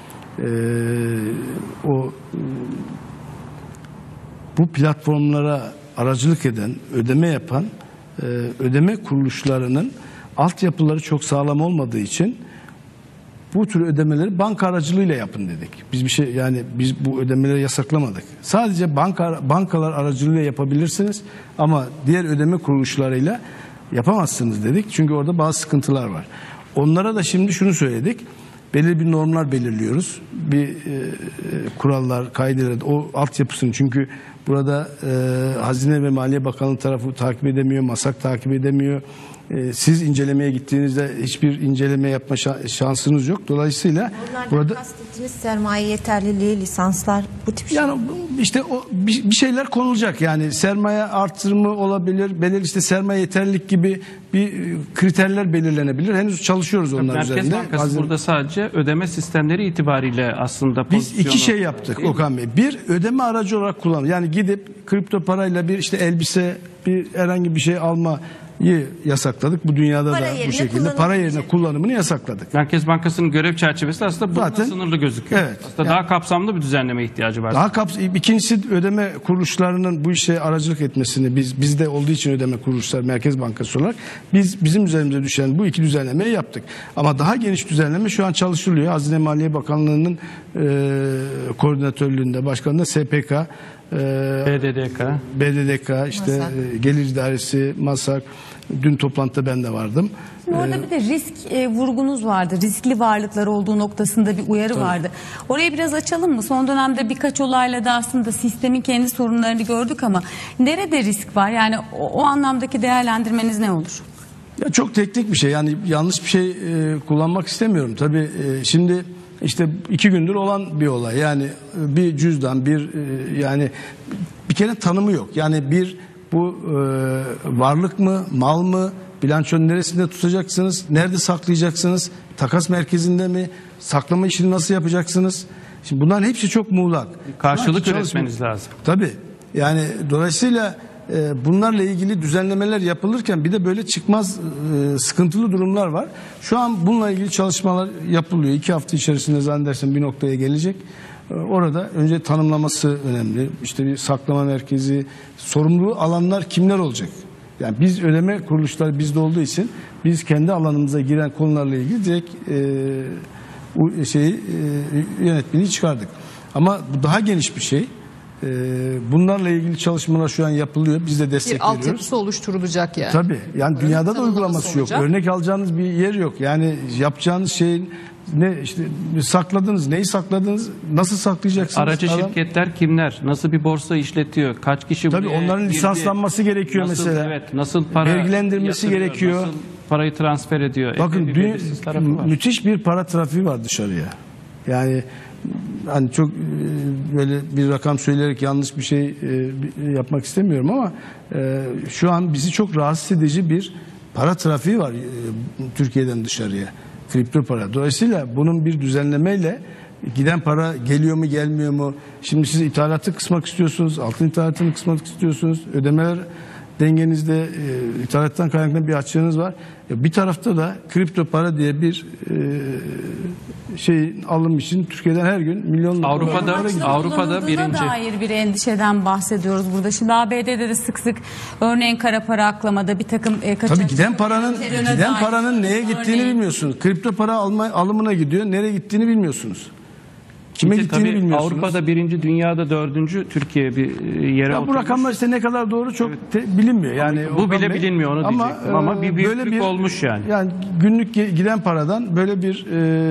Speaker 2: bu platformlara aracılık eden, ödeme yapan ödeme kuruluşlarının altyapıları çok sağlam olmadığı için bu tür ödemeleri banka aracılığıyla yapın dedik. Biz bu ödemeleri yasaklamadık. Sadece bankalar aracılığıyla yapabilirsiniz ama diğer ödeme kuruluşlarıyla yapamazsınız dedik. Çünkü orada bazı sıkıntılar var. Onlara da şimdi şunu söyledik. Belirli bir normlar belirliyoruz. Bir kurallar, kaideler, o altyapısını, çünkü burada Hazine ve Maliye Bakanlığı tarafı takip edemiyor, MASAK takip edemiyor. Siz incelemeye gittiğinizde hiçbir inceleme yapma şansınız yok. Dolayısıyla burada
Speaker 5: kastettiğiniz sermaye yeterliliği, lisanslar, bu tip şeyler.
Speaker 2: Yani işte bir şeyler konulacak. Yani sermaye artırımı olabilir, belirli işte sermaye yeterlilik gibi bir kriterler belirlenebilir. Henüz çalışıyoruz onlar üzerinde.
Speaker 3: Merkez Bankası burada sadece ödeme sistemleri itibariyle aslında
Speaker 2: biz iki şey yaptık Okan Bey. Bir, ödeme aracı olarak kullanıyor. Yani gidip kripto parayla bir işte elbise, bir herhangi bir şey almayı yasakladık. Bu dünyada da bu şekilde para yerine kullanımını yasakladık.
Speaker 3: Merkez Bankası'nın görev çerçevesi aslında bununla sınırlı gözüküyor.
Speaker 2: Evet.
Speaker 3: Aslında daha kapsamlı bir düzenleme ihtiyacı var.
Speaker 2: İkincisi, ödeme kuruluşlarının bu işe aracılık etmesini, bizde olduğu için ödeme kuruluşları Merkez Bankası olarak bizim üzerimize düşen bu iki düzenlemeyi yaptık. Ama daha geniş düzenleme şu an çalışılıyor. Hazine Maliye Bakanlığı'nın koordinatörlüğünde, başkanlığında SPK, BDDK, işte Gelir İdaresi, MASAK. Dün toplantıda ben de vardım.
Speaker 4: Orada bir de risk vurgunuz vardı. Riskli varlıklar olduğu noktasında bir uyarı vardı. Orayı biraz açalım mı? Son dönemde birkaç olayla da aslında sistemin kendi sorunlarını gördük ama nerede risk var? Yani o anlamdaki değerlendirmeniz ne olur?
Speaker 2: Ya çok teknik bir şey. Yani yanlış bir şey kullanmak istemiyorum. Tabii şimdi işte 2 gündür olan bir olay. Yani bir cüzdan, yani bir kere tanımı yok. Yani bu varlık mı, mal mı, bilançonun neresinde tutacaksınız, nerede saklayacaksınız, takas merkezinde mi, saklama işini nasıl yapacaksınız? Şimdi bunların hepsi çok muğlak.
Speaker 3: Karşılık üretmeniz lazım.
Speaker 2: Tabii. Yani dolayısıyla bunlarla ilgili düzenlemeler yapılırken bir de böyle çıkmaz sıkıntılı durumlar var. Şu an bununla ilgili çalışmalar yapılıyor. 2 hafta içerisinde zannedersem bir noktaya gelecek. Orada önce tanımlaması önemli. İşte bir saklama merkezi, sorumlu alanlar kimler olacak? Yani biz ödeme kuruluşları bizde olduğu için biz kendi alanımıza giren konularla ilgili direkt yönetmeliği çıkardık. Ama bu daha geniş bir şey. Bunlarla ilgili çalışmalar şu an yapılıyor. Biz de destek veriyoruz. Bir
Speaker 1: altyapısı oluşturulacak yani.
Speaker 2: Tabii. Yani dünyada da uygulaması yok. Örnek alacağınız bir yer yok. Yani yapacağınız şeyin ne, işte sakladınız, neyi sakladınız, nasıl saklayacaksınız?
Speaker 3: Aracı şirketler kimler? Nasıl bir borsa işletiyor? Kaç kişi
Speaker 2: Tabii onların lisanslanması gerekiyor mesela.
Speaker 3: Evet, nasıl para
Speaker 2: vergilendirmesi gerekiyor.
Speaker 3: Nasıl parayı transfer ediyor?
Speaker 2: Bakın müthiş bir para trafiği var dışarıya. Yani hani çok böyle bir rakam söyleyerek yanlış bir şey yapmak istemiyorum ama şu an bizi çok rahatsız edici bir para trafiği var Türkiye'den dışarıya. Kripto para. Dolayısıyla bunun bir düzenlemeyle giden para geliyor mu gelmiyor mu? Şimdi siz ithalatı kısmak istiyorsunuz, altın ithalatını kısmak istiyorsunuz, ödemeler dengenizde ithalattan kaynaklanan bir açığınız var. Bir tarafta da kripto para diye bir alım için Türkiye'den her gün milyonlarca
Speaker 3: Avrupa'da birinci.
Speaker 4: Dair bir endişeden bahsediyoruz burada. Şimdi ABD'de de sık sık örneğin kara para aklamada bir takım kaçak.
Speaker 2: Tabii giden paranın neye gittiğini bilmiyorsunuz. Kripto para alımına gidiyor. Nereye gittiğini bilmiyorsunuz. Kime gittiğini bilmiyorsunuz.
Speaker 3: Avrupa'da birinci, dünyada dördüncü, Türkiye bir yere oturmuş.
Speaker 2: Bu rakamlar işte ne kadar doğru çok bilinmiyor. Yani
Speaker 3: bu bile bilinmiyor onu diyecektim ama bir büyüklük olmuş yani.
Speaker 2: Yani günlük giden paradan böyle bir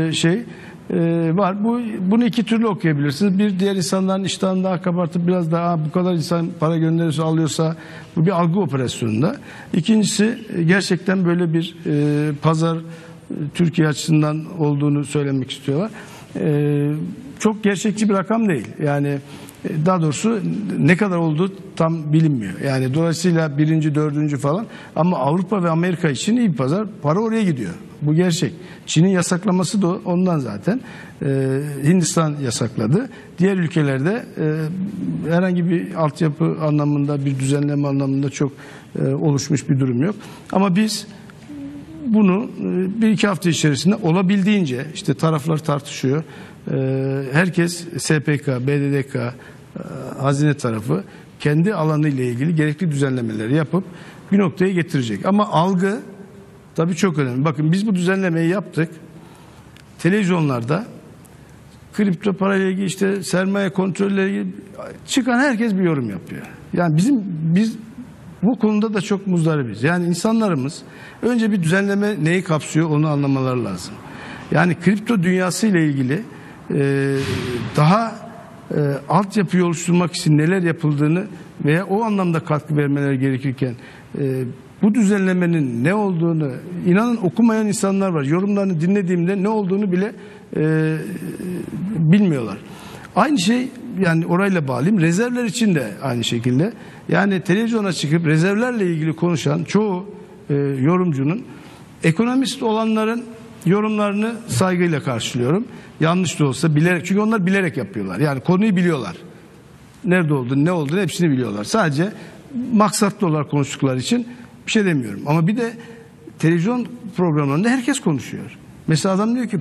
Speaker 2: var. Bunu iki türlü okuyabilirsiniz. Bir, diğer insanların iştahını daha kabartıp biraz daha bu kadar insan para gönderirse alıyorsa bu bir algı operasyonunda. İkincisi gerçekten böyle bir pazar Türkiye açısından olduğunu söylemek istiyorlar. Çok gerçekçi bir rakam değil. Yani daha doğrusu ne kadar olduğu tam bilinmiyor. Yani dolayısıyla birinci, dördüncü falan. Ama Avrupa ve Amerika için iyi bir pazar. Para oraya gidiyor. Bu gerçek. Çin'in yasaklaması da ondan zaten. Hindistan yasakladı. Diğer ülkelerde herhangi bir altyapı anlamında, bir düzenleme anlamında çok oluşmuş bir durum yok. Ama biz bunu bir iki hafta içerisinde olabildiğince işte taraflar tartışıyor. Herkes SPK, BDDK, hazine tarafı kendi alanı ile ilgili gerekli düzenlemeleri yapıp bir noktaya getirecek. Ama algı tabii çok önemli. Bakın biz bu düzenlemeyi yaptık. Televizyonlarda kripto parayla ilgili işte sermaye kontrolleri ilgili çıkan herkes bir yorum yapıyor. Yani biz bu konuda da çok muzdaribiz. Yani insanlarımız önce bir düzenleme neyi kapsıyor onu anlamaları lazım. Yani kripto dünyası ile ilgili daha altyapıyı oluşturmak için neler yapıldığını veya o anlamda katkı vermeleri gerekirken bu düzenlemenin ne olduğunu inanın okumayan insanlar var. Yorumlarını dinlediğimde ne olduğunu bile bilmiyorlar. Aynı şey yani orayla bağlayayım. Rezervler için de aynı şekilde. Yani televizyona çıkıp rezervlerle ilgili konuşan çoğu yorumcunun ekonomist olanların yorumlarını saygıyla karşılıyorum. Yanlış da olsa bilerek, çünkü onlar bilerek yapıyorlar. Yani konuyu biliyorlar. Nerede olduğunu, ne olduğunu hepsini biliyorlar. Sadece maksatlı olarak konuştukları için bir şey demiyorum. Ama bir de televizyon programlarında herkes konuşuyor. Mesela adam diyor ki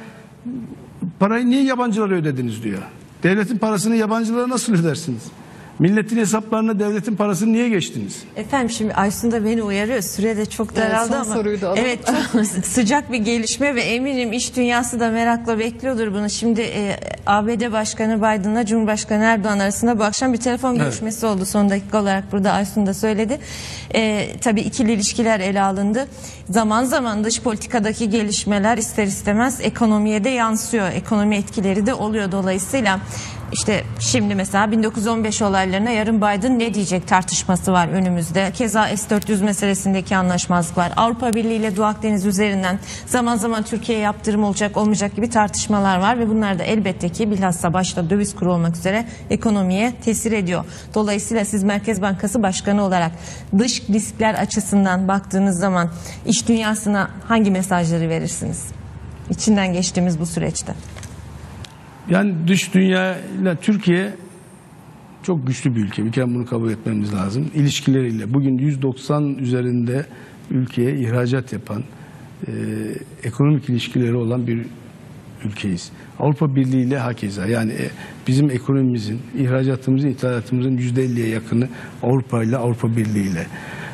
Speaker 2: parayı niye yabancılara ödediniz diyor. Devletin parasını yabancılara nasıl ödersiniz? Milletin hesaplarına devletin parasını niye geçtiniz?
Speaker 5: Efendim şimdi Aysun da beni uyarıyor. Süre de çok daraldı ama. Evet, çok sıcak bir gelişme ve eminim iş dünyası da merakla bekliyordur bunu. Şimdi ABD Başkanı Biden'la Cumhurbaşkanı Erdoğan arasında bu akşam bir telefon görüşmesi oldu. Son dakika olarak burada Aysun da söyledi. Tabii ikili ilişkiler ele alındı. Zaman zaman dış politikadaki gelişmeler ister istemez ekonomiye de yansıyor. Ekonomi etkileri de oluyor dolayısıyla. İşte şimdi mesela 1915 olaylarına yarın Biden ne diyecek tartışması var önümüzde. Keza S-400 meselesindeki anlaşmazlık var. Avrupa Birliği ile Doğu Akdeniz üzerinden zaman zaman Türkiye'ye yaptırım olacak olmayacak gibi tartışmalar var. Ve bunlar da elbette ki bilhassa başta döviz kuru olmak üzere ekonomiye tesir ediyor. Dolayısıyla siz Merkez Bankası Başkanı olarak dış riskler açısından baktığınız zaman iş dünyasına hangi mesajları verirsiniz? İçinden geçtiğimiz bu süreçte.
Speaker 2: Yani dış dünyayla Türkiye çok güçlü bir ülke. Bir kere bunu kabul etmemiz lazım. İlişkileriyle bugün 190 üzerinde ülkeye ihracat yapan, ekonomik ilişkileri olan bir ülkeyiz. Avrupa Birliği ile hakeza. Yani bizim ekonomimizin, ihracatımızın, ithalatımızın %50'ye yakını Avrupa ile, Avrupa Birliği ile.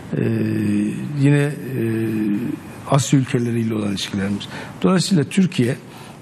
Speaker 2: Yine Asya ülkeleriyle olan ilişkilerimiz. Dolayısıyla Türkiye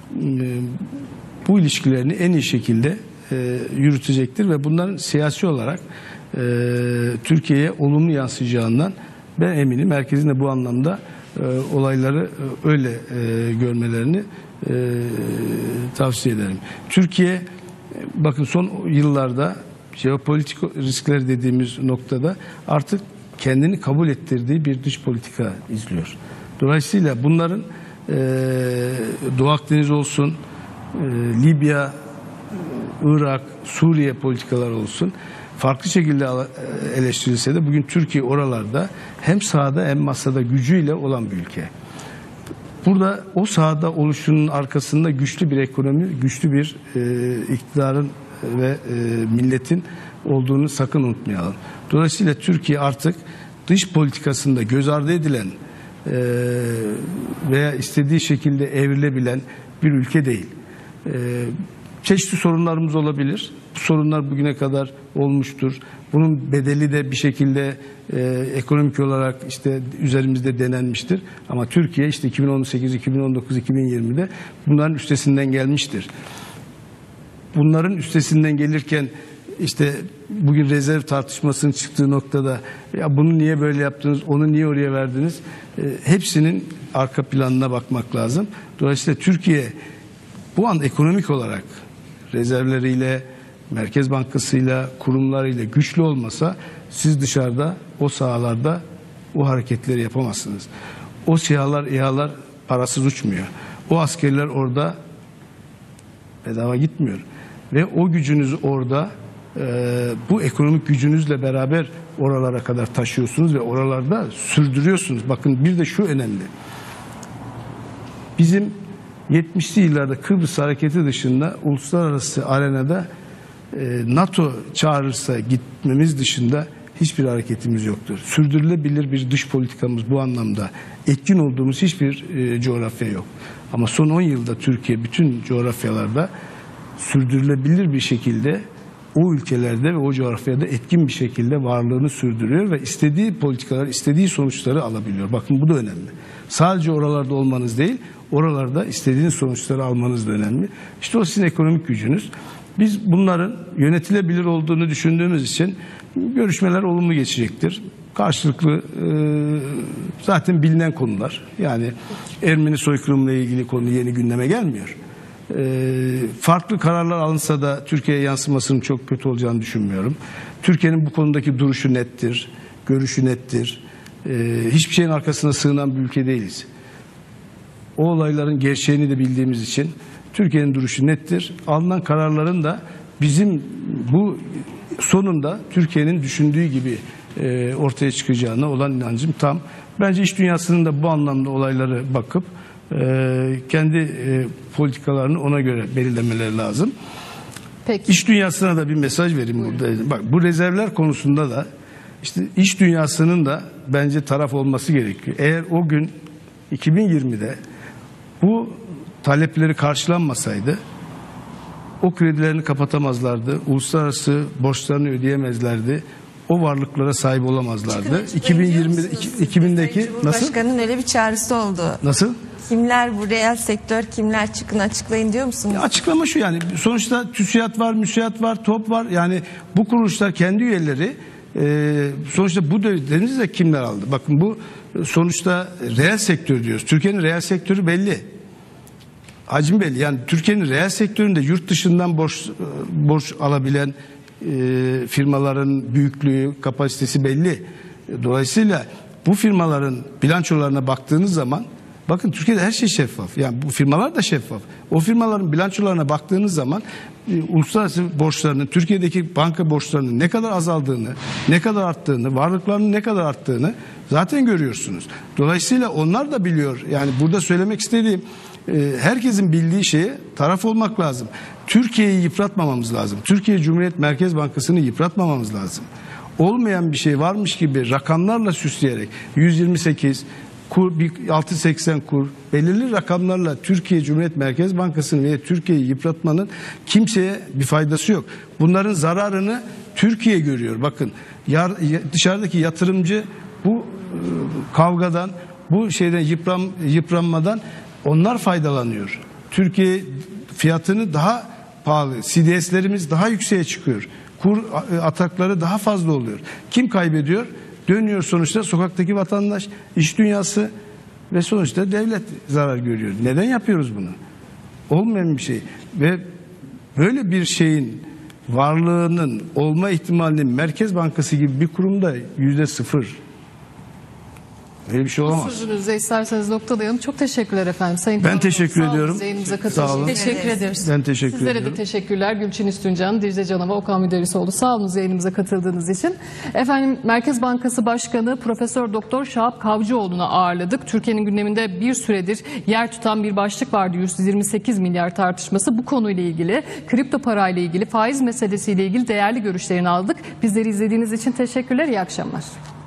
Speaker 2: bu ilişkilerini en iyi şekilde yürütecektir ve bunların siyasi olarak Türkiye'ye olumlu yansıyacağından ben eminim. Herkesin de bu anlamda olayları öyle görmelerini tavsiye ederim. Türkiye bakın son yıllarda jeopolitik riskler dediğimiz noktada artık kendini kabul ettirdiği bir dış politika izliyor. Dolayısıyla bunların Doğu Akdeniz olsun, Libya Irak, Suriye politikaları olsun farklı şekilde eleştirilse de bugün Türkiye oralarda hem sahada hem masada gücüyle olan bir ülke. Burada o sahada oluşunun arkasında güçlü bir ekonomi, güçlü bir iktidarın ve milletin olduğunu sakın unutmayalım. Dolayısıyla Türkiye artık dış politikasında göz ardı edilen veya istediği şekilde evrilebilen bir ülke değil. Çeşitli sorunlarımız olabilir. Bu sorunlar bugüne kadar olmuştur. Bunun bedeli de bir şekilde ekonomik olarak işte üzerimizde denenmiştir. Ama Türkiye işte 2018, 2019, 2020'de bunların üstesinden gelmiştir. Bunların üstesinden gelirken işte bugün rezerv tartışmasının çıktığı noktada ya bunu niye böyle yaptınız, onu niye oraya verdiniz? Hepsinin arka planına bakmak lazım. Dolayısıyla Türkiye bu an ekonomik olarak rezervleriyle, Merkez Bankası'yla, kurumlarıyla güçlü olmasa siz dışarıda, o sahalarda o hareketleri yapamazsınız. O SİHA'lar, İHA'lar parasız uçmuyor. O askerler orada bedava gitmiyor. Ve o gücünüzü orada bu ekonomik gücünüzle beraber oralara kadar taşıyorsunuz ve oralarda sürdürüyorsunuz. Bakın bir de şu önemli. Bizim 70'li yıllarda Kıbrıs hareketi dışında uluslararası arenada NATO çağırırsa gitmemiz dışında hiçbir hareketimiz yoktur. Sürdürülebilir bir dış politikamız bu anlamda etkin olduğumuz hiçbir coğrafya yok. Ama son 10 yılda Türkiye bütün coğrafyalarda sürdürülebilir bir şekilde o ülkelerde ve o coğrafyada etkin bir şekilde varlığını sürdürüyor ve istediği politikalar, istediği sonuçları alabiliyor. Bakın bu da önemli. Sadece oralarda olmanız değil, oralarda istediğiniz sonuçları almanız da önemli. İşte o sizin ekonomik gücünüz. Biz bunların yönetilebilir olduğunu düşündüğümüz için görüşmeler olumlu geçecektir. Karşılıklı zaten bilinen konular. Yani Ermeni soykırımla ilgili konu yeni gündeme gelmiyor. Farklı kararlar alınsa da Türkiye'ye yansımasının çok kötü olacağını düşünmüyorum. Türkiye'nin bu konudaki duruşu nettir, görüşü nettir. Hiçbir şeyin arkasına sığınan bir ülke değiliz. O olayların gerçeğini de bildiğimiz için Türkiye'nin duruşu nettir. Alınan kararların da bizim bu sonunda Türkiye'nin düşündüğü gibi ortaya çıkacağına olan inancım tam. Bence iş dünyasının da bu anlamda olayları bakıp kendi politikalarını ona göre belirlemeleri lazım.
Speaker 1: Peki.
Speaker 2: İş dünyasına da bir mesaj vereyim burada. Bak bu rezervler konusunda da işte iş dünyasının da bence taraf olması gerekiyor. Eğer o gün 2020'de bu talepleri karşılanmasaydı o kredilerini kapatamazlardı. Uluslararası borçlarını ödeyemezlerdi. O varlıklara sahip olamazlardı. 2020'deki nasıl?
Speaker 5: Cumhurbaşkanı'nın öyle bir çağrısı oldu.
Speaker 2: Nasıl?
Speaker 5: Kimler bu reel sektör, kimler çıkın açıklayın diyor musunuz?
Speaker 2: Açıklama şu yani sonuçta TÜSİAD var, MÜSİAD var, TOP var. Yani bu kuruluşlar kendi üyeleri sonuçta bu denizde kimler aldı? Bakın bu sonuçta reel sektör diyoruz. Türkiye'nin reel sektörü belli. Hacim belli. Yani Türkiye'nin reel sektöründe yurt dışından borç alabilen firmaların büyüklüğü, kapasitesi belli. Dolayısıyla bu firmaların bilançolarına baktığınız zaman bakın Türkiye'de her şey şeffaf. Yani bu firmalar da şeffaf. O firmaların bilançolarına baktığınız zaman uluslararası borçlarının, Türkiye'deki banka borçlarının ne kadar azaldığını, ne kadar arttığını, varlıklarının ne kadar arttığını zaten görüyorsunuz. Dolayısıyla onlar da biliyor. Yani burada söylemek istediğim herkesin bildiği şeye taraf olmak lazım. Türkiye'yi yıpratmamamız lazım. Türkiye Cumhuriyet Merkez Bankası'nı yıpratmamamız lazım. Olmayan bir şey varmış gibi rakamlarla süsleyerek 128 kur, 6.80 kur belirli rakamlarla Türkiye Cumhuriyet Merkez Bankası'nı ve Türkiye'yi yıpratmanın kimseye bir faydası yok. Bunların zararını Türkiye görüyor. Bakın dışarıdaki yatırımcı bu kavgadan, bu şeyden yıpranmadan onlar faydalanıyor. Türkiye fiyatını daha pahalı, CDS'lerimiz daha yükseğe çıkıyor. Kur atakları daha fazla oluyor. Kim kaybediyor? Dönüyor sonuçta sokaktaki vatandaş, iş dünyası ve sonuçta devlet zarar görüyor. Neden yapıyoruz bunu? Olmayan bir şey. Ve böyle bir şeyin varlığının olma ihtimalinin Merkez Bankası gibi bir kurumda %0. Öyle bir şey olamaz.
Speaker 1: Sözünüzde isterseniz noktalayalım. Çok teşekkürler efendim. Sayın
Speaker 2: Ben teşekkür ediyorum.
Speaker 1: Yayınımıza
Speaker 2: Sağ
Speaker 1: katıldığınız
Speaker 2: olun.
Speaker 1: için.
Speaker 4: Teşekkür ederiz.
Speaker 2: Ben teşekkür
Speaker 1: Sizlere
Speaker 2: ediyorum.
Speaker 1: de teşekkürler. Gülçin Üstüncan, Dicle Canova, Okan Müderrisoğlu. Sağ olun yayınımıza katıldığınız için. Efendim Merkez Bankası Başkanı Profesör Doktor Şahap Kavcıoğlu'nu ağırladık. Türkiye'nin gündeminde bir süredir yer tutan bir başlık vardı. 128 milyar tartışması. Bu konuyla ilgili, kripto parayla ilgili, faiz meselesiyle ilgili değerli görüşlerini aldık. Bizleri izlediğiniz için teşekkürler. İyi akşamlar.